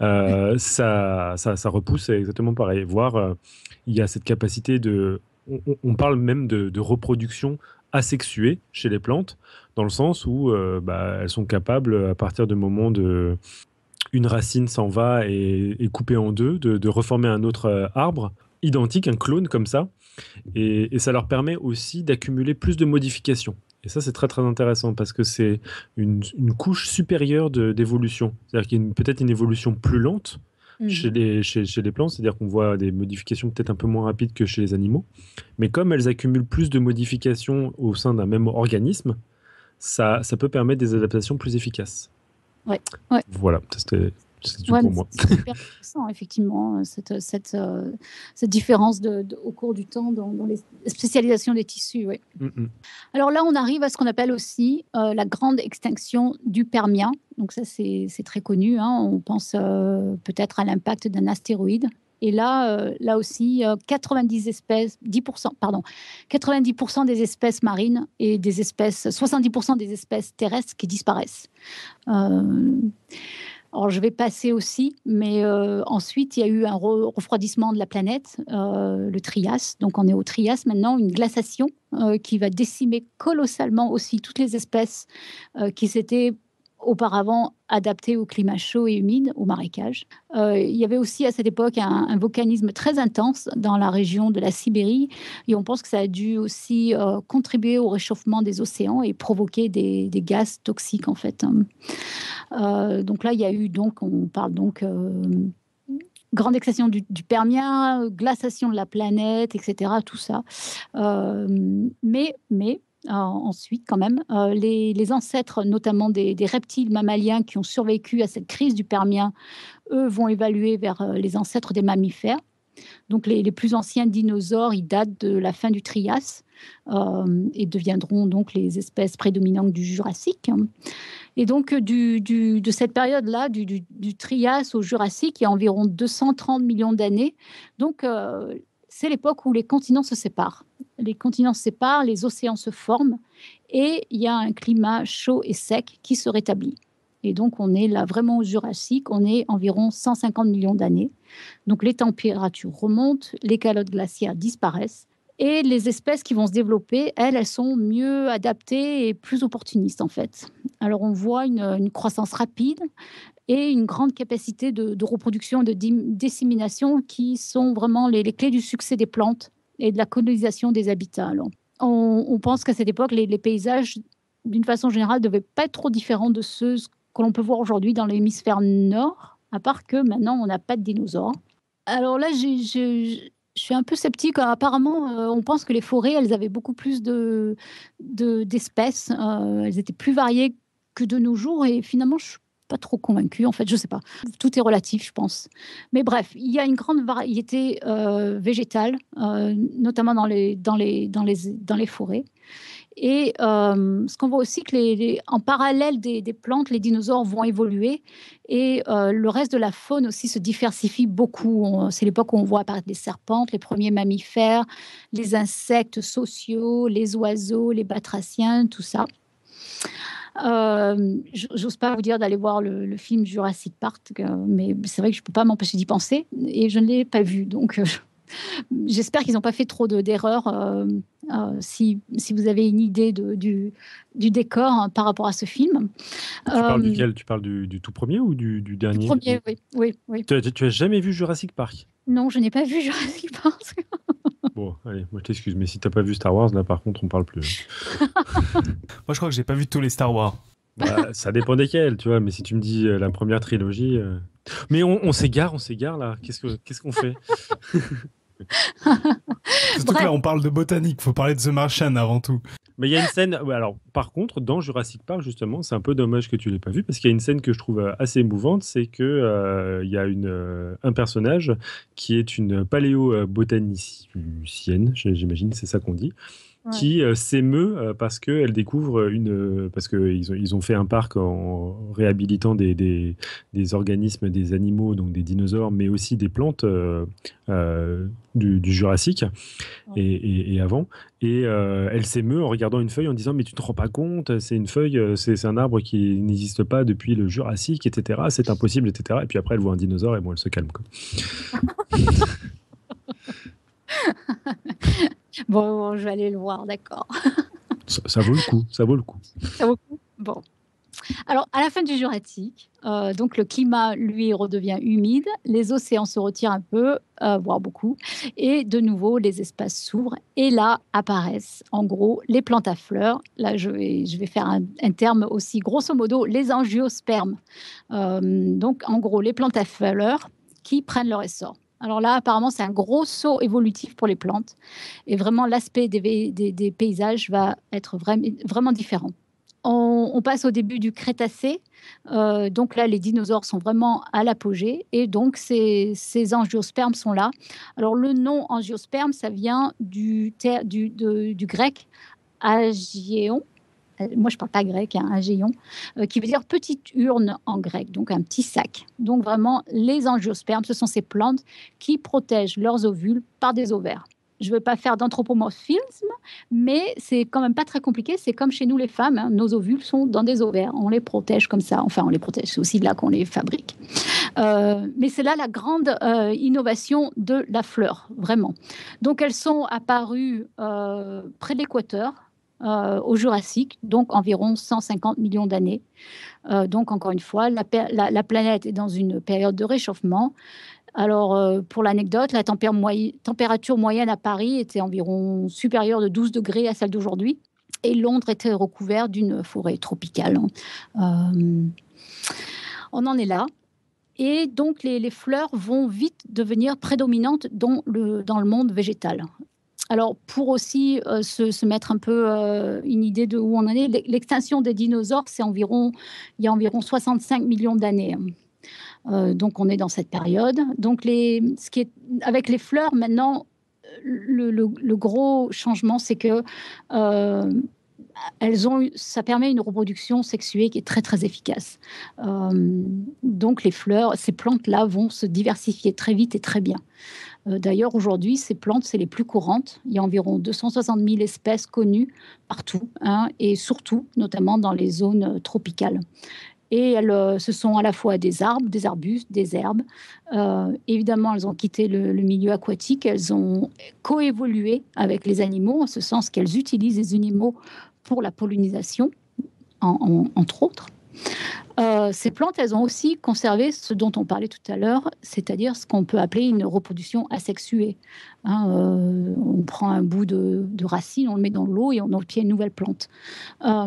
ça repousse exactement pareil. Voire, il y a cette capacité de... On parle même de reproduction asexuées chez les plantes, dans le sens où elles sont capables, à partir du moment où une racine s'en va et est coupée en deux, de reformer un autre arbre identique, un clone comme ça. Et ça leur permet aussi d'accumuler plus de modifications. Et ça, c'est très très intéressant parce que c'est une couche supérieure d'évolution. C'est-à-dire qu'il y a peut-être une évolution plus lente chez les plantes, c'est-à-dire qu'on voit des modifications peut-être un peu moins rapides que chez les animaux. Mais comme elles accumulent plus de modifications au sein d'un même organisme, ça peut permettre des adaptations plus efficaces. Ouais. Voilà, c'est tout pour moi. C'est super intéressant, effectivement, cette différence au cours du temps dans les spécialisations des tissus. Ouais. Alors là, on arrive à ce qu'on appelle aussi la grande extinction du Permien. Donc ça, c'est très connu, hein. On pense peut-être à l'impact d'un astéroïde. Et là aussi, 90% des espèces marines et 70% des espèces terrestres qui disparaissent. Alors, je vais passer aussi, mais ensuite, il y a eu un refroidissement de la planète, le Trias. Donc, on est au Trias maintenant, une glaciation qui va décimer colossalement aussi toutes les espèces qui s'étaient auparavant adaptées au climat chaud et humide, au marécage. Il y avait aussi à cette époque un volcanisme très intense dans la région de la Sibérie, et on pense que ça a dû aussi contribuer au réchauffement des océans et provoquer des gaz toxiques, en fait. Donc là, il y a eu, on parle grande extinction du Permien, glaciation de la planète, etc., tout ça. Mais ensuite, quand même, les ancêtres, notamment des reptiles mammaliens qui ont survécu à cette crise du Permien, eux, vont évaluer vers les ancêtres des mammifères. Donc, les plus anciens dinosaures, ils datent de la fin du Trias et deviendront donc les espèces prédominantes du Jurassique. Et donc, de cette période-là, du Trias au Jurassique, il y a environ 230 millions d'années. Donc, c'est l'époque où les continents se séparent. Les continents se séparent, les océans se forment et il y a un climat chaud et sec qui se rétablit. Et donc, on est là vraiment au Jurassique, on est environ 150 millions d'années. Donc, les températures remontent, les calottes glaciaires disparaissent et les espèces qui vont se développer, elles sont mieux adaptées et plus opportunistes, en fait. Alors, on voit une croissance rapide et une grande capacité de reproduction et de dissémination qui sont vraiment les clés du succès des plantes et de la colonisation des habitats. Alors, on pense qu'à cette époque, les paysages, d'une façon générale, ne devaient pas être trop différents de ceux que l'on peut voir aujourd'hui dans l'hémisphère nord, à part que maintenant, on n'a pas de dinosaures. Alors là, Je suis un peu sceptique. Apparemment, on pense que les forêts, elles avaient beaucoup plus d'espèces. Elles étaient plus variées que de nos jours. Et finalement, je suis pas trop convaincue. En fait, je sais pas. Tout est relatif, je pense. Mais bref, il y a une grande variété végétale, notamment dans les forêts. Et ce qu'on voit aussi, que en parallèle des plantes, les dinosaures vont évoluer et le reste de la faune aussi se diversifie beaucoup. C'est l'époque où on voit apparaître les serpentes, les premiers mammifères, les insectes sociaux, les oiseaux, les batraciens, tout ça. J'ose pas vous dire d'aller voir le film Jurassic Park, mais c'est vrai que je peux pas m'empêcher d'y penser et je ne l'ai pas vu. Donc, j'espère qu'ils n'ont pas fait trop d'erreurs. Si vous avez une idée du décor par rapport à ce film. Tu parles duquel? Tu parles du tout premier ou du dernier? Du premier, oui. Tu as jamais vu Jurassic Park? Non, je n'ai pas vu Jurassic Park. Bon, allez, moi je t'excuse, mais si t'as pas vu Star Wars, là par contre on parle plus. Moi je crois que j'ai pas vu tous les Star Wars. Bah, ça dépend desquels, tu vois, mais si tu me dis la première trilogie... Mais on s'égare là, qu'est-ce qu'on fait? Surtout que là on parle de botanique, faut parler de The Martian avant tout. Mais il y a une scène, alors par contre, dans Jurassic Park, justement, c'est un peu dommage que tu l'aies pas vu, parce qu'il y a une scène que je trouve assez émouvante, c'est que il y a un personnage qui est une paléobotanicienne, j'imagine, c'est ça qu'on dit, qui s'émeut parce qu'elle découvre parce qu'ils ont fait un parc en réhabilitant des organismes, des animaux, donc des dinosaures, mais aussi des plantes du Jurassique et avant. Et elle s'émeut en regardant une feuille en disant mais tu te rends pas compte, c'est une feuille, c'est un arbre qui n'existe pas depuis le Jurassique, etc. C'est impossible, etc. Et puis après elle voit un dinosaure et bon elle se calme quoi. Bon, je vais aller le voir, d'accord. Ça vaut le coup, ça vaut le coup. Ça vaut le coup. Bon. Alors, à la fin du Jurassique, donc le climat, lui, redevient humide, les océans se retirent un peu, voire beaucoup, et de nouveau, les espaces s'ouvrent, et là apparaissent, en gros, les plantes à fleurs. Là, je vais faire un terme aussi, grosso modo, les angiospermes. Donc, en gros, les plantes à fleurs qui prennent leur essor. Alors là, apparemment, c'est un gros saut évolutif pour les plantes, et vraiment, l'aspect des paysages va être vraiment différent. On passe au début du Crétacé. Donc là, les dinosaures sont vraiment à l'apogée. Et donc, ces angiospermes sont là. Alors, le nom angiosperme, ça vient du grec agéon. Moi, je ne parle pas grec, hein, agéon, qui veut dire petite urne en grec, donc un petit sac. Donc, vraiment, les angiospermes, ce sont ces plantes qui protègent leurs ovules par des ovaires. Je ne veux pas faire d'anthropomorphisme, mais c'est quand même pas très compliqué. C'est comme chez nous les femmes, hein, nos ovules sont dans des ovaires. On les protège comme ça. Enfin, on les protège. C'est aussi là qu'on les fabrique. Mais c'est là la grande innovation de la fleur, vraiment. Donc, elles sont apparues près de l'équateur, au Jurassique, donc environ 150 millions d'années. Donc, encore une fois, la planète est dans une période de réchauffement. Alors, pour l'anecdote, la température moyenne à Paris était environ supérieure de 12 degrés à celle d'aujourd'hui. Et Londres était recouvert d'une forêt tropicale. On en est là. Et donc, les fleurs vont vite devenir prédominantes dans le monde végétal. Alors, pour aussi se mettre un peu une idée de où on en est, l'extinction des dinosaures, il y a environ 65 millions d'années. Donc, on est dans cette période. Donc, avec les fleurs, maintenant, le gros changement, c'est que ça permet une reproduction sexuée qui est très, très efficace. Donc, ces plantes-là vont se diversifier très vite et très bien. D'ailleurs, aujourd'hui, ces plantes, c'est les plus courantes. Il y a environ 260 000 espèces connues partout, hein, et surtout, notamment dans les zones tropicales. Et ce sont à la fois des arbres, des arbustes, des herbes. Évidemment, elles ont quitté le milieu aquatique. Elles ont coévolué avec les animaux, en ce sens qu'elles utilisent les animaux pour la pollinisation, entre autres. Ces plantes, elles ont aussi conservé ce dont on parlait tout à l'heure, c'est-à-dire ce qu'on peut appeler une reproduction asexuée. Hein, on prend un bout de racine, on le met dans l'eau et on obtient une nouvelle plante.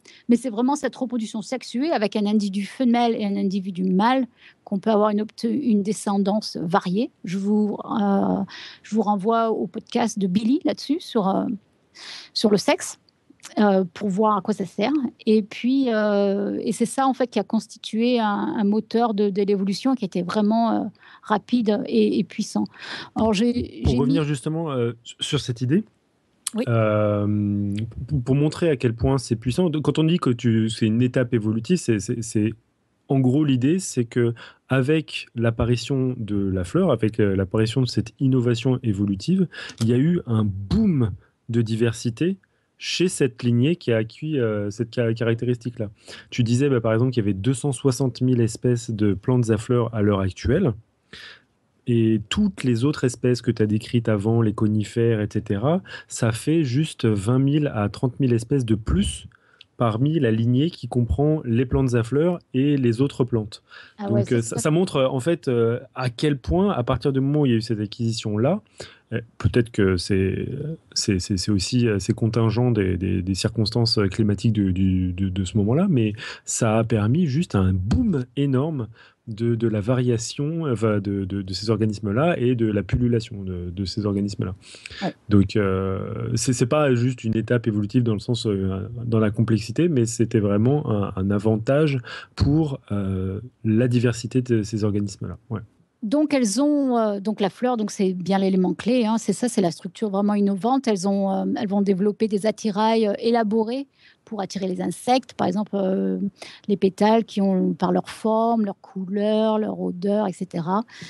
Mais c'est vraiment cette reproduction sexuée avec un individu femelle et un individu mâle qu'on peut avoir une descendance variée. Je vous renvoie au podcast de Billy là-dessus, sur le sexe. Pour voir à quoi ça sert. Et puis, et c'est ça en fait qui a constitué un moteur de l'évolution qui était vraiment rapide et puissant. Alors, Pour revenir justement sur cette idée, oui. Pour montrer à quel point c'est puissant, quand on dit que c'est une étape évolutive, c'est en gros l'idée, c'est que avec l'apparition de la fleur, avec l'apparition de cette innovation évolutive, il y a eu un boom de diversité chez cette lignée qui a acquis cette caractéristique-là. Tu disais par exemple qu'il y avait 260 000 espèces de plantes à fleurs à l'heure actuelle. Et toutes les autres espèces que tu as décrites avant, les conifères, etc., ça fait juste 20 000 à 30 000 espèces de plus parmi la lignée qui comprend les plantes à fleurs et les autres plantes. Ah Donc ouais, ça montre en fait à quel point, à partir du moment où il y a eu cette acquisition-là, peut-être que c'est aussi c'est contingent des circonstances climatiques de ce moment-là, mais ça a permis juste un boom énorme de la variation de ces organismes-là et de la pullulation de ces organismes-là. Ouais. Donc, c'est pas juste une étape évolutive dans le sens, dans la complexité, mais c'était vraiment un avantage pour la diversité de ces organismes-là. Ouais. Donc, elles ont donc la fleur, donc c'est bien l'élément clé, hein, c'est ça, c'est la structure vraiment innovante. Elles vont développer des attirails élaborés pour attirer les insectes, par exemple les pétales qui ont par leur forme, leur couleur, leur odeur, etc.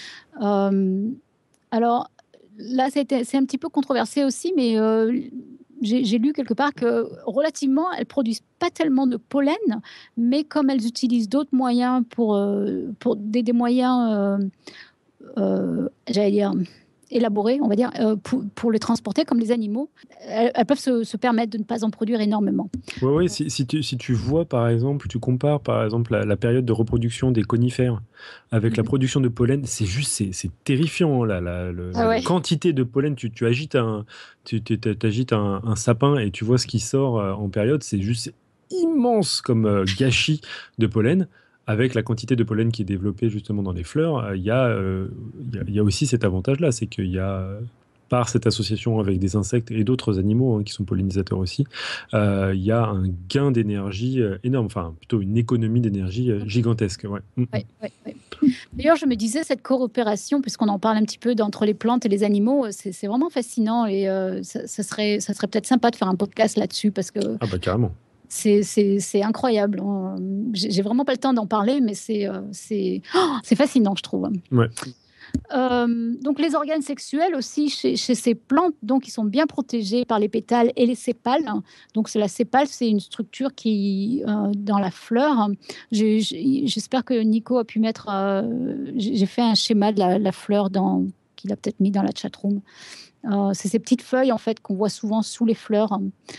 Alors là, c'est un petit peu controversé aussi, mais j'ai lu quelque part que relativement, elles produisent pas tellement de pollen, mais comme elles utilisent d'autres moyens pour des moyens, j'allais dire élaborés, on va dire, pour les transporter comme les animaux, elles peuvent se permettre de ne pas en produire énormément. Ouais, si tu vois, par exemple, tu compares, par exemple, la période de reproduction des conifères avec la production de pollen, c'est terrifiant, là, la quantité de pollen. Tu agites t'agites un sapin et tu vois ce qui sort en période, c'est juste immense comme gâchis de pollen. Avec la quantité de pollen qui est développée justement dans les fleurs, il y a aussi cet avantage-là, c'est qu'il y a, par cette association avec des insectes et d'autres animaux qui sont pollinisateurs aussi, il y a un gain d'énergie énorme, enfin plutôt une économie d'énergie gigantesque. Ouais. Ouais. D'ailleurs, je me disais, cette coopération, puisqu'on en parle un petit peu entre les plantes et les animaux, c'est vraiment fascinant et ça serait peut-être sympa de faire un podcast là-dessus parce que... Ah bah carrément. C'est incroyable. J'ai vraiment pas le temps d'en parler, mais c'est fascinant, je trouve. Ouais. Donc les organes sexuels aussi chez ces plantes, donc ils sont bien protégés par les pétales et les sépales. Donc la sépale, c'est une structure qui dans la fleur. J'espère que Nico a pu mettre. J'ai fait un schéma de la fleur qu'il a peut-être mis dans la chatroom. C'est ces petites feuilles en fait qu'on voit souvent sous les fleurs.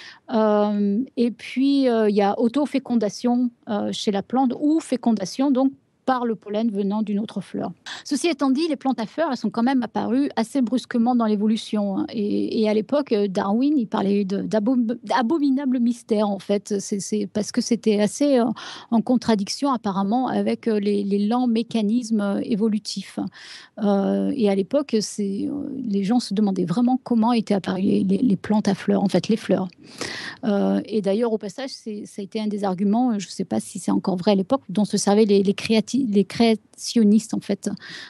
Et puis il y a autofécondation chez la plante ou fécondation donc par le pollen venant d'une autre fleur. Ceci étant dit, les plantes à fleurs, elles sont quand même apparues assez brusquement dans l'évolution. Hein. Et à l'époque, Darwin, il parlait d'abominables mystères, en fait. C'est parce que c'était assez en contradiction, apparemment, avec les lents mécanismes évolutifs. Et à l'époque, les gens se demandaient vraiment comment étaient apparues les plantes à fleurs, en fait, les fleurs. Et d'ailleurs, au passage, ça a été un des arguments, je ne sais pas si c'est encore vrai à l'époque, dont se servaient les créationnistes, en fait.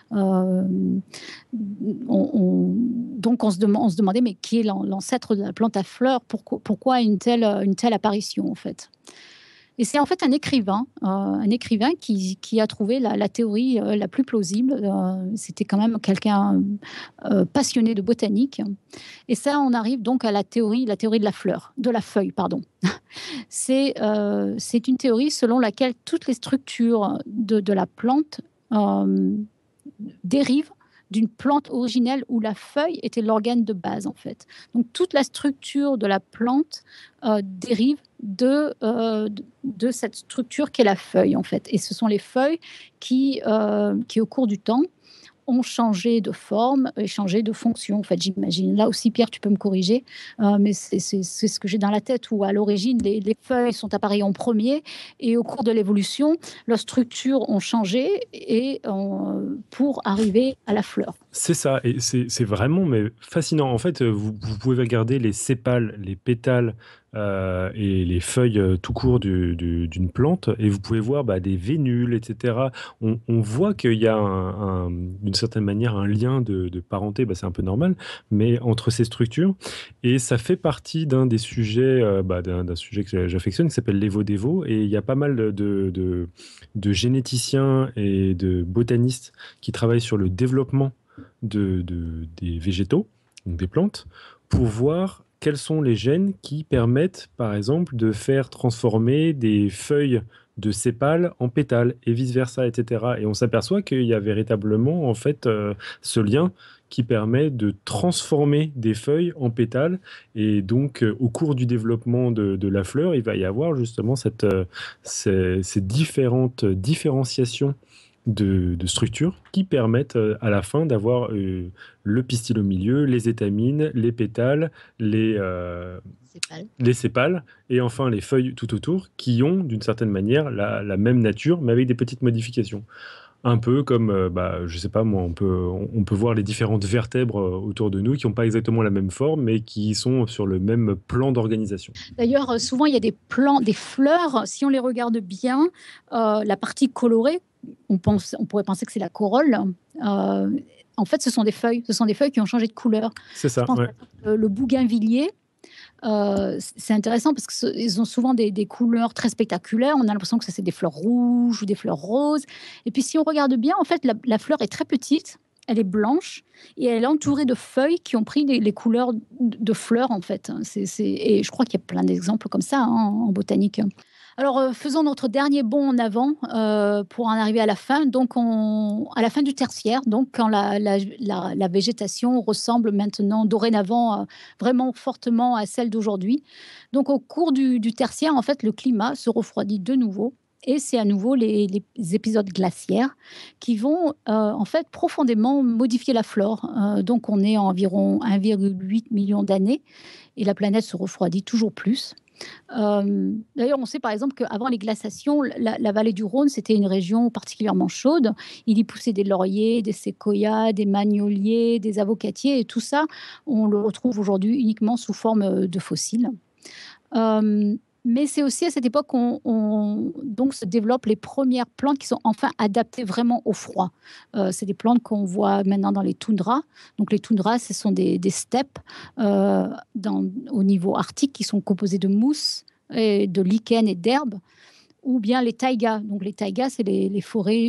Donc, on se demandait, mais qui est l'ancêtre de la plante à fleurs? Pourquoi une telle apparition, en fait? Et c'est en fait un écrivain qui a trouvé la théorie la plus plausible. C'était quand même quelqu'un passionné de botanique. Et ça, on arrive donc à la théorie de la feuille, pardon. C'est une théorie selon laquelle toutes les structures de la plante dérivent d'une plante originelle où la feuille était l'organe de base, en fait. Donc, toute la structure de la plante dérive de cette structure qu'est la feuille, en fait. Et ce sont les feuilles qui au cours du temps, ont changé de forme et changé de fonction. En fait, j'imagine. Là aussi, Pierre, tu peux me corriger, mais c'est ce que j'ai dans la tête, où à l'origine, les feuilles sont apparues en premier et au cours de l'évolution, leurs structures ont changé et, pour arriver à la fleur. C'est ça, et c'est vraiment mais fascinant. En fait, vous pouvez regarder les sépales, les pétales et les feuilles tout court d'une plante, et vous pouvez voir des vénules, etc. On voit qu'il y a d'une certaine manière un lien de parenté, c'est un peu normal, mais entre ces structures, et ça fait partie d'un des sujets, d'un sujet que j'affectionne, qui s'appelle l'évo-dévo, et il y a pas mal de généticiens et de botanistes qui travaillent sur le développement des végétaux, donc des plantes, pour voir quels sont les gènes qui permettent, par exemple, de faire transformer des feuilles de sépales en pétales et vice-versa, etc. Et on s'aperçoit qu'il y a véritablement, en fait, ce lien qui permet de transformer des feuilles en pétales. Et donc, au cours du développement de la fleur, il va y avoir justement ces différentes différenciations de structures qui permettent à la fin d'avoir le pistil au milieu, les étamines, les pétales, les sépales, et enfin les feuilles tout autour, qui ont d'une certaine manière la même nature, mais avec des petites modifications. Un peu comme, je sais pas moi, on peut voir les différentes vertèbres autour de nous qui n'ont pas exactement la même forme, mais qui sont sur le même plan d'organisation. D'ailleurs, souvent, il y a des fleurs, si on les regarde bien, la partie colorée, on pourrait penser que c'est la corolle. En fait, ce sont des feuilles qui ont changé de couleur. C'est ça, ouais. Le bougainvillier, c'est intéressant parce qu'ils ont souvent des couleurs très spectaculaires. On a l'impression que c'est des fleurs rouges ou des fleurs roses. Et puis, si on regarde bien, en fait, la fleur est très petite. Elle est blanche et elle est entourée de feuilles qui ont pris les couleurs de fleurs, en fait. Et je crois qu'il y a plein d'exemples comme ça en botanique. Alors, faisons notre dernier bond en avant pour en arriver à la fin. Donc, à la fin du tertiaire, donc quand la végétation ressemble maintenant, dorénavant, vraiment fortement à celle d'aujourd'hui. Donc, au cours du tertiaire, en fait, le climat se refroidit de nouveau. Et c'est à nouveau les épisodes glaciaires qui vont en fait profondément modifier la flore. Donc, on est à environ 1,8 million d'années et la planète se refroidit toujours plus. D'ailleurs, on sait par exemple qu'avant les glaciations, la vallée du Rhône, c'était une région particulièrement chaude. Il y poussait des lauriers, des séquoias, des magnoliers, des avocatiers, et tout ça, on le retrouve aujourd'hui uniquement sous forme de fossiles. Mais c'est aussi à cette époque qu'on donc se développent les premières plantes qui sont enfin adaptées vraiment au froid. C'est des plantes qu'on voit maintenant dans les toundras. Donc les toundras, ce sont des steppes au niveau arctique qui sont composées de mousse, et de lichens et d'herbes, ou bien les taïgas. Donc les taïgas, c'est les forêts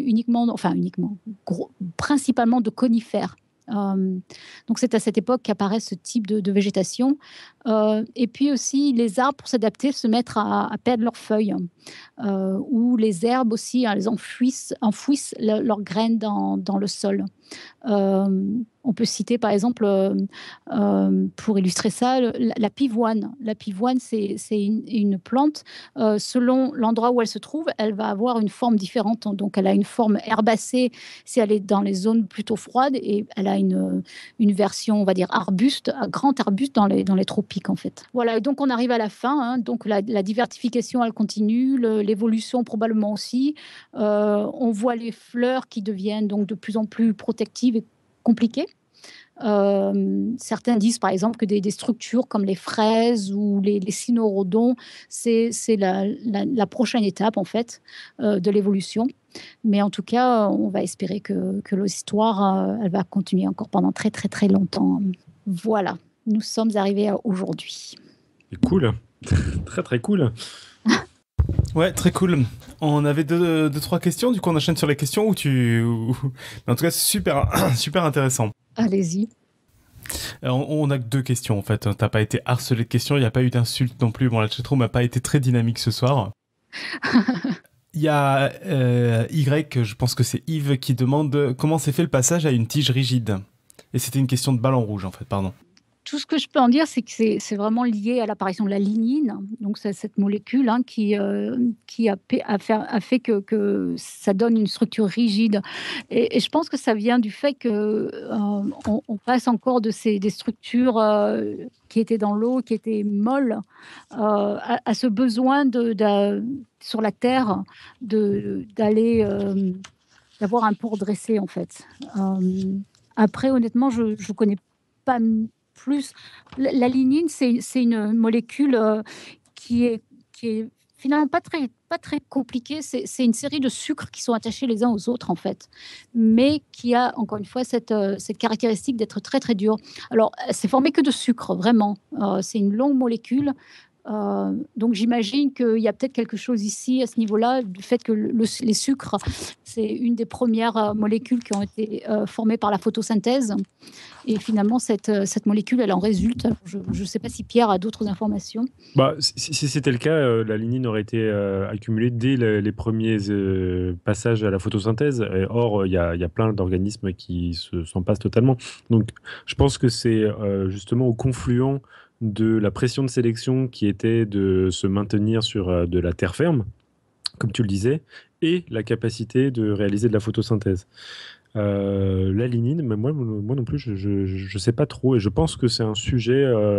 principalement de conifères. Donc c'est à cette époque qu'apparaît ce type de végétation. Et puis aussi, les arbres, pour s'adapter, se mettent à perdre leurs feuilles. Ou les herbes aussi, elles enfouissent leurs graines dans le sol. On peut citer par exemple, pour illustrer ça, la pivoine. La pivoine, c'est une plante, selon l'endroit où elle se trouve, elle va avoir une forme différente. Donc elle a une forme herbacée si elle est dans les zones plutôt froides, et elle a une version, on va dire, arbuste, un grand arbuste dans les tropiques, en fait. Voilà, et donc on arrive à la fin, hein. Donc la diversification, elle continue, l'évolution probablement aussi. On voit les fleurs qui deviennent donc de plus en plus protectives et compliquées. Certains disent par exemple que des structures comme les fraises ou les cynorhodons, c'est la prochaine étape, en fait, de l'évolution. Mais en tout cas, on va espérer que l'histoire, elle va continuer encore pendant très très très longtemps. Voilà, nous sommes arrivés à aujourd'hui. Cool, très très cool. Ouais, très cool. On avait deux, trois questions, du coup on enchaîne sur les questions en tout cas, c'est super intéressant. Allez-y. On a que 2 questions en fait. T'as pas été harcelé de questions, il n'y a pas eu d'insultes non plus. Bon, la chatroom n'a pas été très dynamique ce soir. Il y a Y, je pense que c'est Yves, qui demande comment s'est fait le passage à une tige rigide. Et c'était une question de ballon rouge en fait, pardon. Tout ce que je peux en dire, c'est que c'est vraiment lié à l'apparition de la lignine. Donc, c'est cette molécule qui a fait que ça donne une structure rigide. Et je pense que ça vient du fait que on passe encore des structures qui étaient dans l'eau, qui étaient molles, à ce besoin sur la Terre d'aller d'avoir un port dressé, en fait. Après, honnêtement, je ne connais pas plus. La lignine, c'est une molécule qui est finalement pas très compliquée. C'est une série de sucres qui sont attachés les uns aux autres, en fait, mais qui a, encore une fois, cette caractéristique d'être très, très dur. Alors, c'est formé que de sucre, vraiment. C'est une longue molécule. Donc j'imagine qu'il y a peut-être quelque chose ici à ce niveau-là, du fait que les sucres, c'est une des premières molécules qui ont été formées par la photosynthèse. Et finalement, cette molécule, elle en résulte. Je ne sais pas si Pierre a d'autres informations. Si c'était le cas, la lignine aurait été accumulée dès les premiers passages à la photosynthèse. Or, il y a plein d'organismes qui s'en passent totalement. Donc, je pense que c'est justement au confluent de la pression de sélection qui était de se maintenir sur de la terre ferme, comme tu le disais, et la capacité de réaliser de la photosynthèse. La lignine, mais moi non plus, je sais pas trop, et je pense que c'est un sujet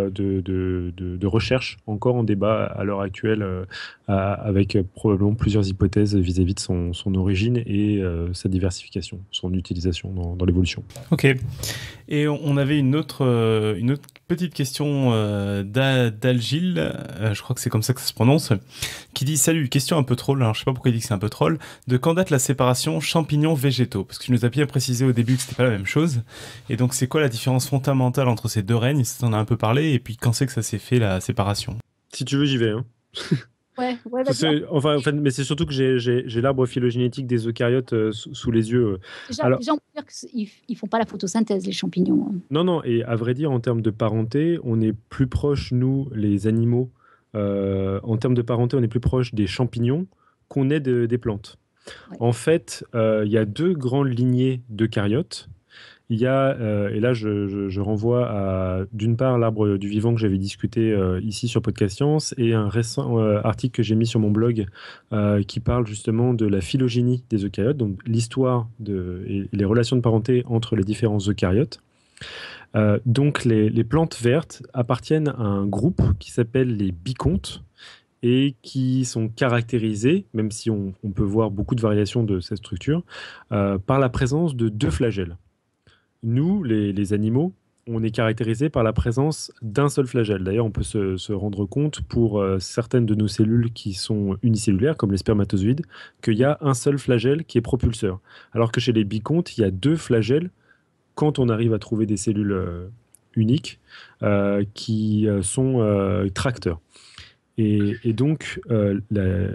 de recherche encore en débat à l'heure actuelle, avec probablement plusieurs hypothèses vis-à-vis de son origine et sa diversification, son utilisation dans l'évolution. Ok. Et on avait une autre petite question d'Algile, je crois que c'est comme ça que ça se prononce, qui dit: salut, question un peu troll, alors je sais pas pourquoi il dit que c'est un peu troll, de quand date la séparation champignons-végétaux? Parce que tu nous as bien précisé au début que c'était pas la même chose, et donc c'est quoi la différence fondamentale entre ces deux règnes, si t'en as un peu parlé, et puis quand c'est que ça s'est fait la séparation? Si tu veux, j'y vais. Hein. Ouais, en fait, mais c'est surtout que j'ai l'arbre phylogénétique des eucaryotes sous les yeux. Déjà, on peut dire qu'ils ne font pas la photosynthèse, les champignons. Non, et à vrai dire, en termes de parenté, on est plus proche, nous, les animaux, en termes de parenté, on est plus proche des champignons qu'on est des plantes. Ouais. En fait, il y a deux grandes lignées d'eucaryotes. Il y a, et là je renvoie à, d'une part, l'arbre du vivant que j'avais discuté ici sur Podcast Science, et un récent article que j'ai mis sur mon blog qui parle justement de la phylogénie des eucaryotes, donc l'histoire et les relations de parenté entre les différents eucaryotes. Donc les plantes vertes appartiennent à un groupe qui s'appelle les bicontes, et qui sont caractérisés, même si on peut voir beaucoup de variations de cette structure, par la présence de deux flagelles. Nous, les animaux, on est caractérisés par la présence d'un seul flagelle. D'ailleurs, on peut se rendre compte pour certaines de nos cellules qui sont unicellulaires, comme les spermatozoïdes, qu'il y a un seul flagelle qui est propulseur. Alors que chez les bicontes, il y a deux flagelles quand on arrive à trouver des cellules uniques qui sont tracteurs. Et donc, le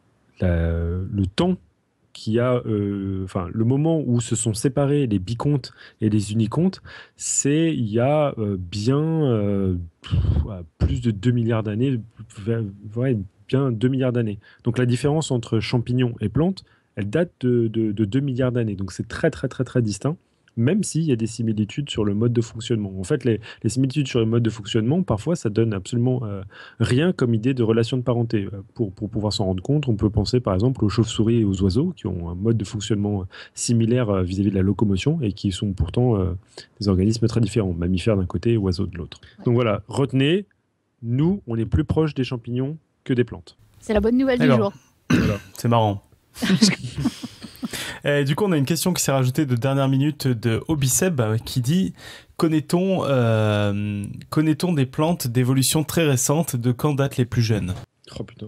temps qui a, le moment où se sont séparés les bicontes et les unicontes, c'est il y a bien plus de 2 milliards d'années, bien 2 milliards d'années. Donc la différence entre champignons et plantes, elle date de 2 milliards d'années. Donc c'est très, très, très, très distinct, même s'il y a des similitudes sur le mode de fonctionnement. En fait, les similitudes sur le mode de fonctionnement, parfois, ça donne absolument rien comme idée de relation de parenté. Pour pouvoir s'en rendre compte, on peut penser par exemple aux chauves-souris et aux oiseaux, qui ont un mode de fonctionnement similaire vis-à-vis de la locomotion, et qui sont pourtant des organismes très différents, mammifères d'un côté et oiseaux de l'autre. Ouais. Donc voilà, retenez, nous, on est plus proche des champignons que des plantes. C'est la bonne nouvelle du jour. Voilà. C'est marrant. Et du coup, on a une question qui s'est rajoutée de dernière minute de Obiseb qui dit: connaît-on des plantes d'évolution très récente? De quand datent les plus jeunes? Oh putain.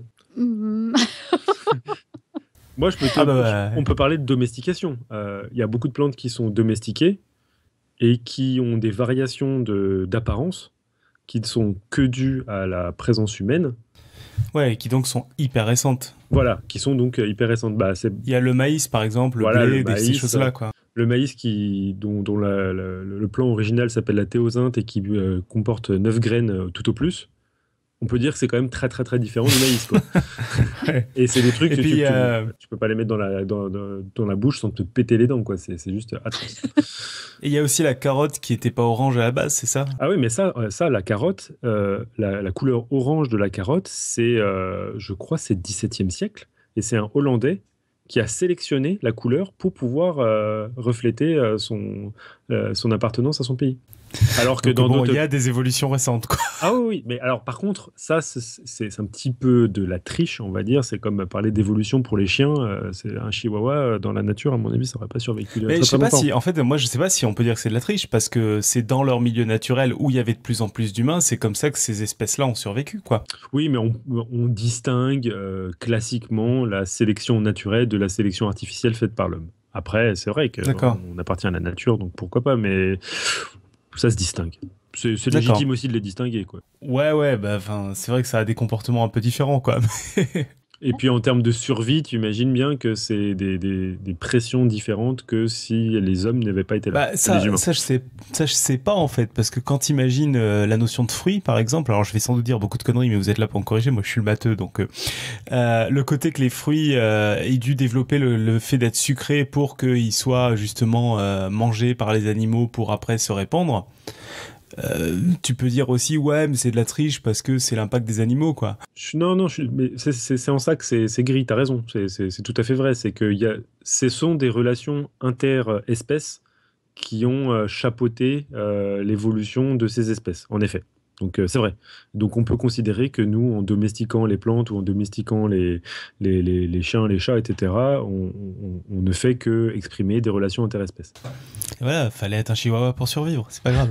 Moi, on peut parler de domestication. Il y a beaucoup de plantes qui sont domestiquées et qui ont des variations d'apparence qui ne sont que dues à la présence humaine. Ouais, qui donc sont hyper récentes. Voilà, qui sont donc hyper récentes. Il y a le maïs, par exemple, le blé, ces choses-là, quoi. Le maïs dont le plant original s'appelle la théosinte et qui comporte 9 graines tout au plus. on peut dire que c'est quand même très très très différent du maïs, quoi. Ouais. Et c'est des trucs Et que puis, tu peux pas les mettre dans la bouche sans te péter les dents, quoi. C'est juste atroce. et il y a aussi la carotte qui était pas orange à la base, c'est ça? Ah oui, mais ça la carotte, la couleur orange de la carotte, c'est, je crois, c'est 17e siècle. Et c'est un Hollandais qui a sélectionné la couleur pour pouvoir refléter son appartenance à son pays. Alors que Donc dans bon, d'autres... il y a des évolutions récentes, quoi. Ah oui, oui, mais alors par contre, ça, c'est un petit peu de la triche, on va dire. C'est comme parler d'évolution pour les chiens. C'est un chihuahua dans la nature, à mon avis, ça n'aurait pas survécu Mais très, je sais très pas longtemps. si, en fait, moi, je sais pas si on peut dire que c'est de la triche, parce que c'est dans leur milieu naturel où il y avait de plus en plus d'humains, c'est comme ça que ces espèces-là ont survécu, quoi. Oui, mais on distingue classiquement la sélection naturelle de la sélection artificielle faite par l'homme. Après, c'est vrai D'accord. qu'on appartient à la nature, donc pourquoi pas, mais ça se distingue. C'est D'accord. légitime aussi de les distinguer, quoi. Ouais, bah, enfin, c'est vrai que ça a des comportements un peu différents, quoi. Et puis en termes de survie, tu imagines bien que c'est des pressions différentes que si les hommes n'avaient pas été là. Bah, Les humains. ça, je sais pas, en fait, parce que quand t'imagines la notion de fruit, par exemple, alors je vais sans doute dire beaucoup de conneries, mais vous êtes là pour me corriger, moi je suis le matheux, donc le côté que les fruits aient dû développer le fait d'être sucrés pour qu'ils soient justement mangés par les animaux pour après se répandre, tu peux dire aussi, ouais, mais c'est de la triche parce que c'est l'impact des animaux, quoi. Non, mais c'est en ça que c'est gris, t'as raison, c'est tout à fait vrai, c'est que ce sont des relations inter-espèces qui ont chapeauté l'évolution de ces espèces, en effet. Donc c'est vrai. Donc on peut considérer que nous, en domestiquant les plantes ou en domestiquant les chiens, les chats, etc., on ne fait que exprimer des relations interespèces. Et voilà, fallait être un chihuahua pour survivre, c'est pas grave.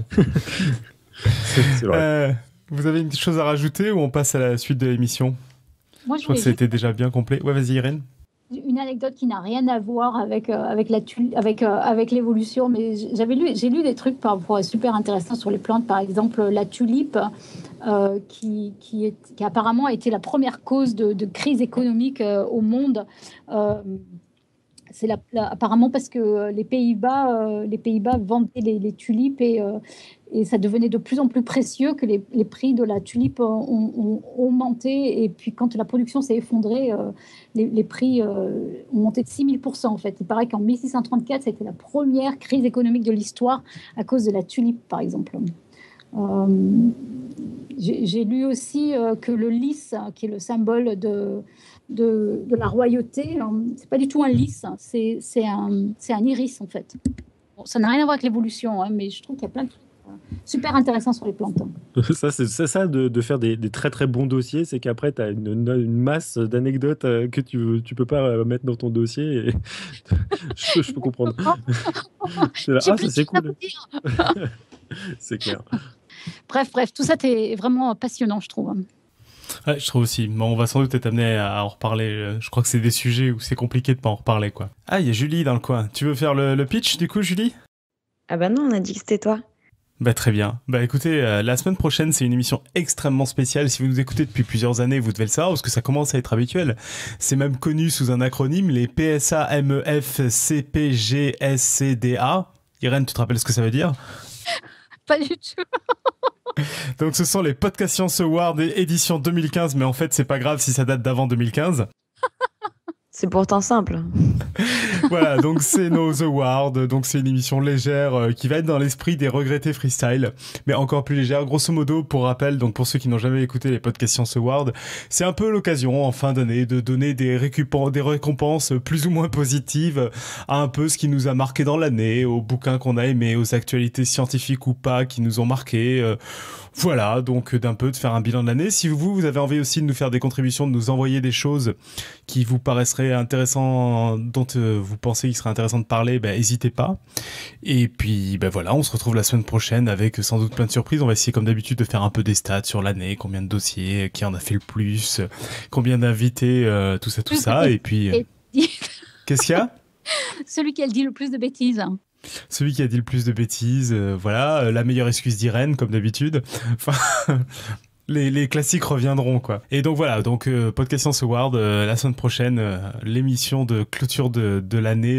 C'est vrai. Vous avez une petite chose à rajouter ou on passe à la suite de l'émission? Moi, Je crois que c'était déjà bien complet. Ouais, vas-y, Irène. une anecdote qui n'a rien à voir avec l'évolution, mais j'ai lu des trucs parfois super intéressants sur les plantes. Par exemple, la tulipe, qui apparemment a été la première cause de crise économique au monde. C'est apparemment parce que les Pays-Bas vendaient les tulipes et ça devenait de plus en plus précieux que les prix de la tulipe ont augmenté. Et puis quand la production s'est effondrée, les prix ont monté de 6000% en fait. Il paraît qu'en 1634, ça a été la première crise économique de l'histoire à cause de la tulipe, par exemple. J'ai lu aussi que le lys, qui est le symbole de la royauté, c'est pas du tout un lys, c'est un iris en fait. Bon, ça n'a rien à voir avec l'évolution, mais je trouve qu'il y a plein de trucs super intéressants sur les plantes. Ça, c'est ça de faire des très très bons dossiers, c'est qu'après tu as une masse d'anecdotes que tu peux pas mettre dans ton dossier. Et je peux comprendre. Là, ça c'est cool. C'est clair. Bref, tout ça est vraiment passionnant, je trouve. Ouais, je trouve aussi. Bon, on va sans doute être amené à en reparler. Je crois que c'est des sujets où c'est compliqué de pas en reparler, quoi. Ah, il y a Julie dans le coin. Tu veux faire le pitch, du coup, Julie? Ah bah non, on a dit que c'était toi. Bah très bien. Bah écoutez, la semaine prochaine, c'est une émission extrêmement spéciale. Si vous nous écoutez depuis plusieurs années, vous devez le savoir parce que ça commence à être habituel. C'est même connu sous un acronyme, les PSA, MEF, CPG, SCDA. Irène, tu te rappelles ce que ça veut dire? Pas du tout. Donc ce sont les Podcast Science Awards édition 2015, mais en fait, c'est pas grave si ça date d'avant 2015. C'est pourtant simple. Voilà, donc c'est nos awards, donc c'est une émission légère qui va être dans l'esprit des regrettés freestyle, mais encore plus légère. Grosso modo, pour rappel, donc pour ceux qui n'ont jamais écouté les Podcast Science Awards, c'est un peu l'occasion en fin d'année de donner des récompenses plus ou moins positives à un peu ce qui nous a marqué dans l'année, aux bouquins qu'on a aimés, aux actualités scientifiques ou pas qui nous ont marqué. Voilà, donc d'un peu de faire un bilan de l'année. Si vous avez envie aussi de nous faire des contributions, de nous envoyer des choses qui vous paraisseraient intéressantes, dont vous pensez qu'il serait intéressant de parler, n'hésitez pas. Et puis voilà, on se retrouve la semaine prochaine avec sans doute plein de surprises. On va essayer comme d'habitude de faire un peu des stats sur l'année, combien de dossiers, qui en a fait le plus, combien d'invités, tout ça. Et puis, qu'est-ce qu'il y a? Celui qui a dit le plus de bêtises. Celui qui a dit le plus de bêtises, voilà, la meilleure excuse d'Irène, comme d'habitude. Enfin, les classiques reviendront, quoi. Et donc voilà, Podcast Science Award, la semaine prochaine, l'émission de clôture de l'année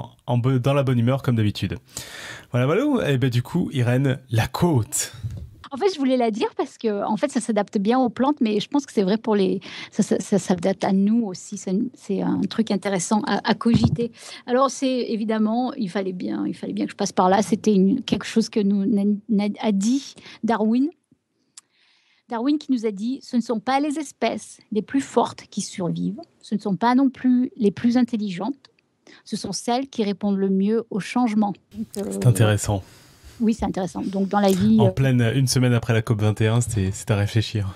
dans la bonne humeur, comme d'habitude. Voilà. Et du coup, Irène, la côte. En fait, je voulais la dire parce que, en fait, ça s'adapte bien aux plantes, mais je pense que c'est vrai pour les. Ça s'adapte à nous aussi. C'est un truc intéressant à cogiter. Alors, c'est évidemment, il fallait bien que je passe par là. C'était quelque chose que a dit Darwin. Darwin qui nous a dit, ce ne sont pas les espèces les plus fortes qui survivent, ce ne sont pas non plus les plus intelligentes, ce sont celles qui répondent le mieux au changement. C'est intéressant. Oui, c'est intéressant. Donc, dans la vie... En pleine, une semaine après la COP21, c'était à réfléchir.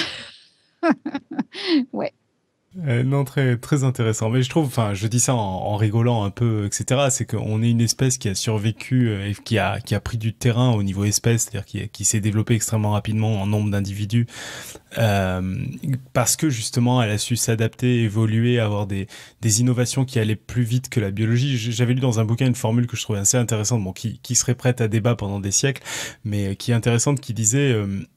Ouais. Non, très, très intéressant. Mais je trouve, enfin, je dis ça en rigolant un peu, etc. C'est qu'on est une espèce qui a survécu et qui a pris du terrain au niveau espèce, c'est-à-dire qui s'est développée extrêmement rapidement en nombre d'individus, parce que justement, elle a su s'adapter, évoluer, avoir des innovations qui allaient plus vite que la biologie. J'avais lu dans un bouquin une formule que je trouvais assez intéressante, bon, qui serait prête à débat pendant des siècles, mais qui est intéressante, qui disait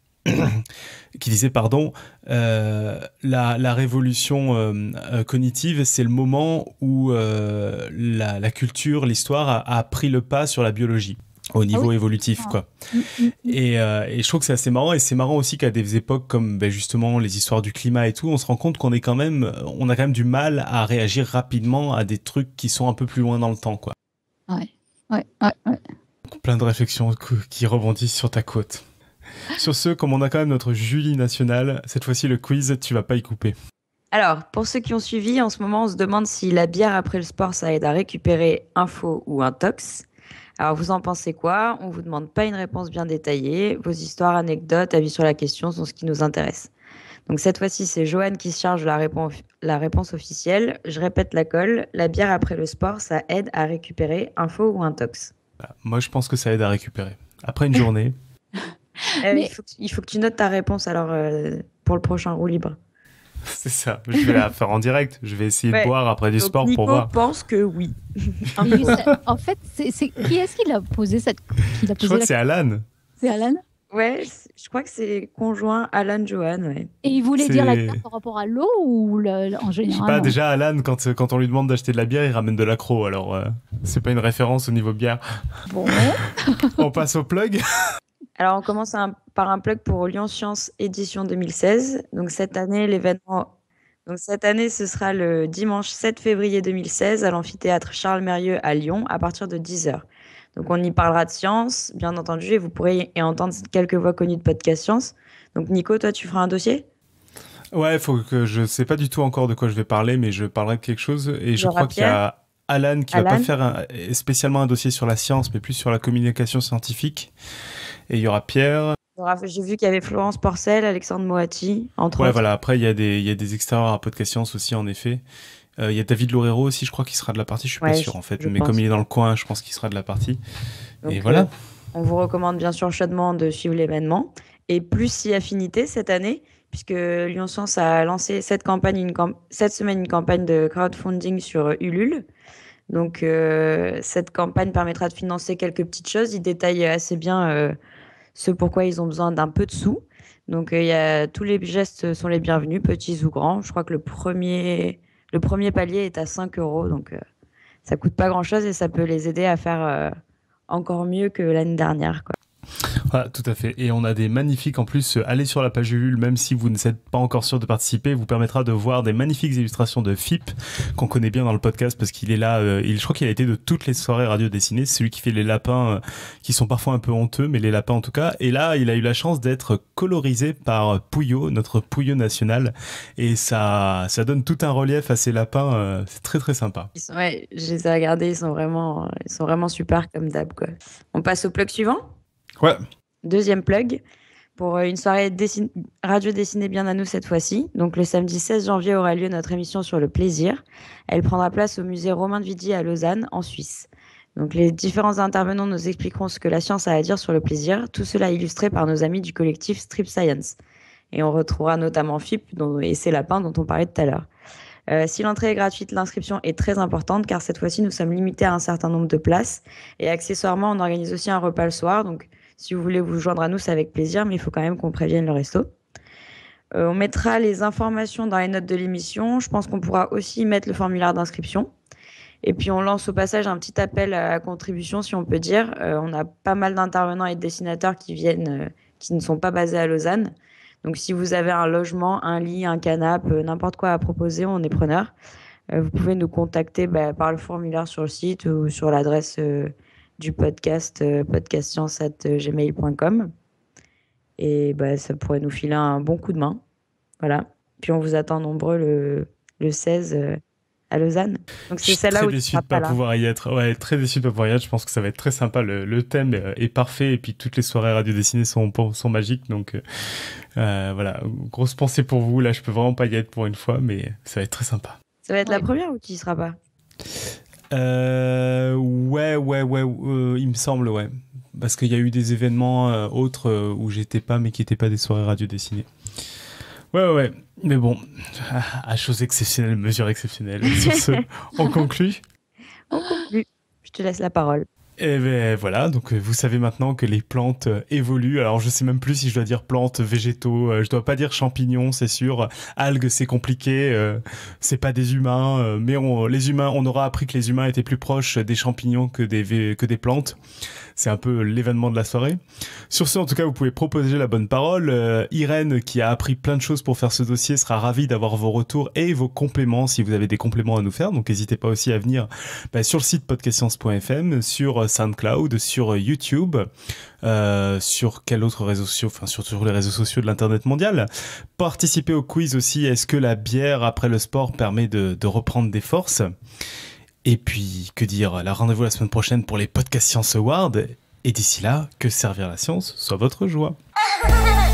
la révolution cognitive, c'est le moment où la culture, l'histoire a pris le pas sur la biologie au niveau évolutif, quoi. Et je trouve que c'est assez marrant, et c'est marrant aussi qu'à des époques comme justement les histoires du climat et tout, on se rend compte on a quand même du mal à réagir rapidement à des trucs qui sont un peu plus loin dans le temps, quoi. Ouais. Plein de réflexions qui rebondissent sur ta côte. Sur ce, comme on a quand même notre Julie nationale, cette fois-ci le quiz, tu vas pas y couper. Alors, pour ceux qui ont suivi, en ce moment, on se demande si la bière après le sport, ça aide à récupérer un faux ou un tox. Alors, vous en pensez quoi? On vous demande pas une réponse bien détaillée. Vos histoires, anecdotes, avis sur la question sont ce qui nous intéresse. Donc, cette fois-ci, c'est Joanne qui se charge de la réponse officielle. Je répète la colle. La bière après le sport, ça aide à récupérer un faux ou un tox? Moi, je pense que ça aide à récupérer. Après une journée... Mais... il faut que tu notes ta réponse alors pour le prochain roue libre. C'est ça, je vais la faire en direct. Je vais essayer de boire après du sport Nico pour voir. Nico pense que oui. En fait, qui est-ce qui l'a posé cette... Je crois que c'est Alan. C'est Alan? Ouais, je crois que c'est conjoint Alan-Johan, ouais. Et il voulait dire la bière par rapport à l'eau ou en général? Je sais pas, déjà Alan, quand on lui demande d'acheter de la bière, il ramène de l'accro, alors c'est pas une référence au niveau bière. Bon. On passe au plug. Alors on commence par un plug pour Lyon Science édition 2016. Donc cette année, ce sera le dimanche 7 février 2016 à l'amphithéâtre Charles Mérieux à Lyon à partir de 10h. Donc on y parlera de science, bien entendu, et vous pourrez y entendre quelques voix connues de podcast science. Donc Nico, toi, tu feras un dossier ? Ouais, je sais pas du tout encore de quoi je vais parler, mais je parlerai de quelque chose. Et je crois qu'il y a Alan qui va pas faire spécialement un dossier sur la science, mais plus sur la communication scientifique. Et il y aura Pierre. J'ai vu qu'il y avait Florence Porcel, Alexandre Moati, entre autres. Ouais, voilà. Après, il y a des extérieurs à podcast science aussi, en effet. Il y a David Loureiro aussi, je crois qu'il sera de la partie. Je suis pas sûr, en fait. Mais comme il est dans le coin, je pense qu'il sera de la partie. Donc, et voilà. On vous recommande bien sûr chaudement de suivre l'événement. Et plus si affinité cette année, puisque Lyon Science a lancé cette semaine une campagne de crowdfunding sur Ulule. Donc, cette campagne permettra de financer quelques petites choses. Il détaille assez bien ce pourquoi ils ont besoin d'un peu de sous. Donc, tous les gestes sont les bienvenus, petits ou grands. Je crois que le premier palier est à 5 €. Donc, ça coûte pas grand-chose et ça peut les aider à faire encore mieux que l'année dernière, quoi. Voilà, tout à fait. Et on a des magnifiques, en plus, allez sur la page Ulule, même si vous ne êtes pas encore sûr de participer, vous permettra de voir des magnifiques illustrations de Phip, qu'on connaît bien dans le podcast, parce qu'il est là, je crois qu'il a été de toutes les soirées radio dessinées, c'est celui qui fait les lapins, qui sont parfois un peu honteux, mais les lapins en tout cas. Et là, il a eu la chance d'être colorisé par Pouillot, notre Pouillot national, et ça donne tout un relief à ces lapins, c'est très très sympa. Ouais, je les ai regardés, ils sont vraiment super comme d'hab, quoi. On passe au plug suivant ? Ouais. Deuxième plug pour une soirée radio dessinée bien à nous cette fois-ci. Donc le samedi 16 janvier aura lieu notre émission sur le plaisir. Elle prendra place au musée Romain de Vidy à Lausanne, en Suisse. Donc les différents intervenants nous expliqueront ce que la science a à dire sur le plaisir, tout cela illustré par nos amis du collectif Strip Science. Et on retrouvera notamment Phip et ses lapins dont on parlait tout à l'heure. Si l'entrée est gratuite, l'inscription est très importante car cette fois-ci nous sommes limités à un certain nombre de places. Et accessoirement, on organise aussi un repas le soir. Donc si vous voulez vous joindre à nous, c'est avec plaisir, mais il faut quand même qu'on prévienne le resto. On mettra les informations dans les notes de l'émission. Je pense qu'on pourra aussi mettre le formulaire d'inscription. Et puis on lance au passage un petit appel à contribution, si on peut dire. On a pas mal d'intervenants et de dessinateurs qui qui ne sont pas basés à Lausanne. Donc, si vous avez un logement, un lit, un canapé, n'importe quoi à proposer, on est preneur. Vous pouvez nous contacter par le formulaire sur le site ou sur l'adresse du podcast, podcastscience@gmail.com. Et ça pourrait nous filer un bon coup de main. Voilà. Puis on vous attend nombreux le 16 à Lausanne. Donc c'est celle-là où très déçu de pas pouvoir y être. Ouais, très déçu de pas pouvoir y être. Je pense que ça va être très sympa. Le thème est parfait et puis toutes les soirées radio dessinées sont magiques. Donc voilà, grosse pensée pour vous. Là, je peux vraiment pas y être pour une fois, mais ça va être très sympa. Ça va être la première ou tu y seras pas? Ouais, il me semble, ouais. Parce qu'il y a eu des événements autres où j'étais pas, mais qui n'étaient pas des soirées radio dessinées. Ouais. Mais bon, à chose exceptionnelle, mesure exceptionnelle. Sur ce, on conclut. Je te laisse la parole. Et ben voilà, donc vous savez maintenant que les plantes évoluent. Alors je sais même plus si je dois dire plantes, végétaux, je dois pas dire champignons, c'est sûr. Algues, c'est compliqué, c'est pas des humains, mais les humains, on aura appris que les humains étaient plus proches des champignons que des plantes. C'est un peu l'événement de la soirée. Sur ce, en tout cas, vous pouvez proposer la bonne parole. Irène, qui a appris plein de choses pour faire ce dossier, sera ravie d'avoir vos retours et vos compléments si vous avez des compléments à nous faire. Donc, n'hésitez pas aussi à venir sur le site podcastscience.fm, sur SoundCloud, sur YouTube, sur quel autre réseau social, enfin, sur les réseaux sociaux de l'Internet mondial. Participez au quiz aussi. Est-ce que la bière après le sport permet de reprendre des forces ? Et puis, que dire, rendez-vous la semaine prochaine pour les Podcast Science Awards. Et d'ici là, que servir la science soit votre joie.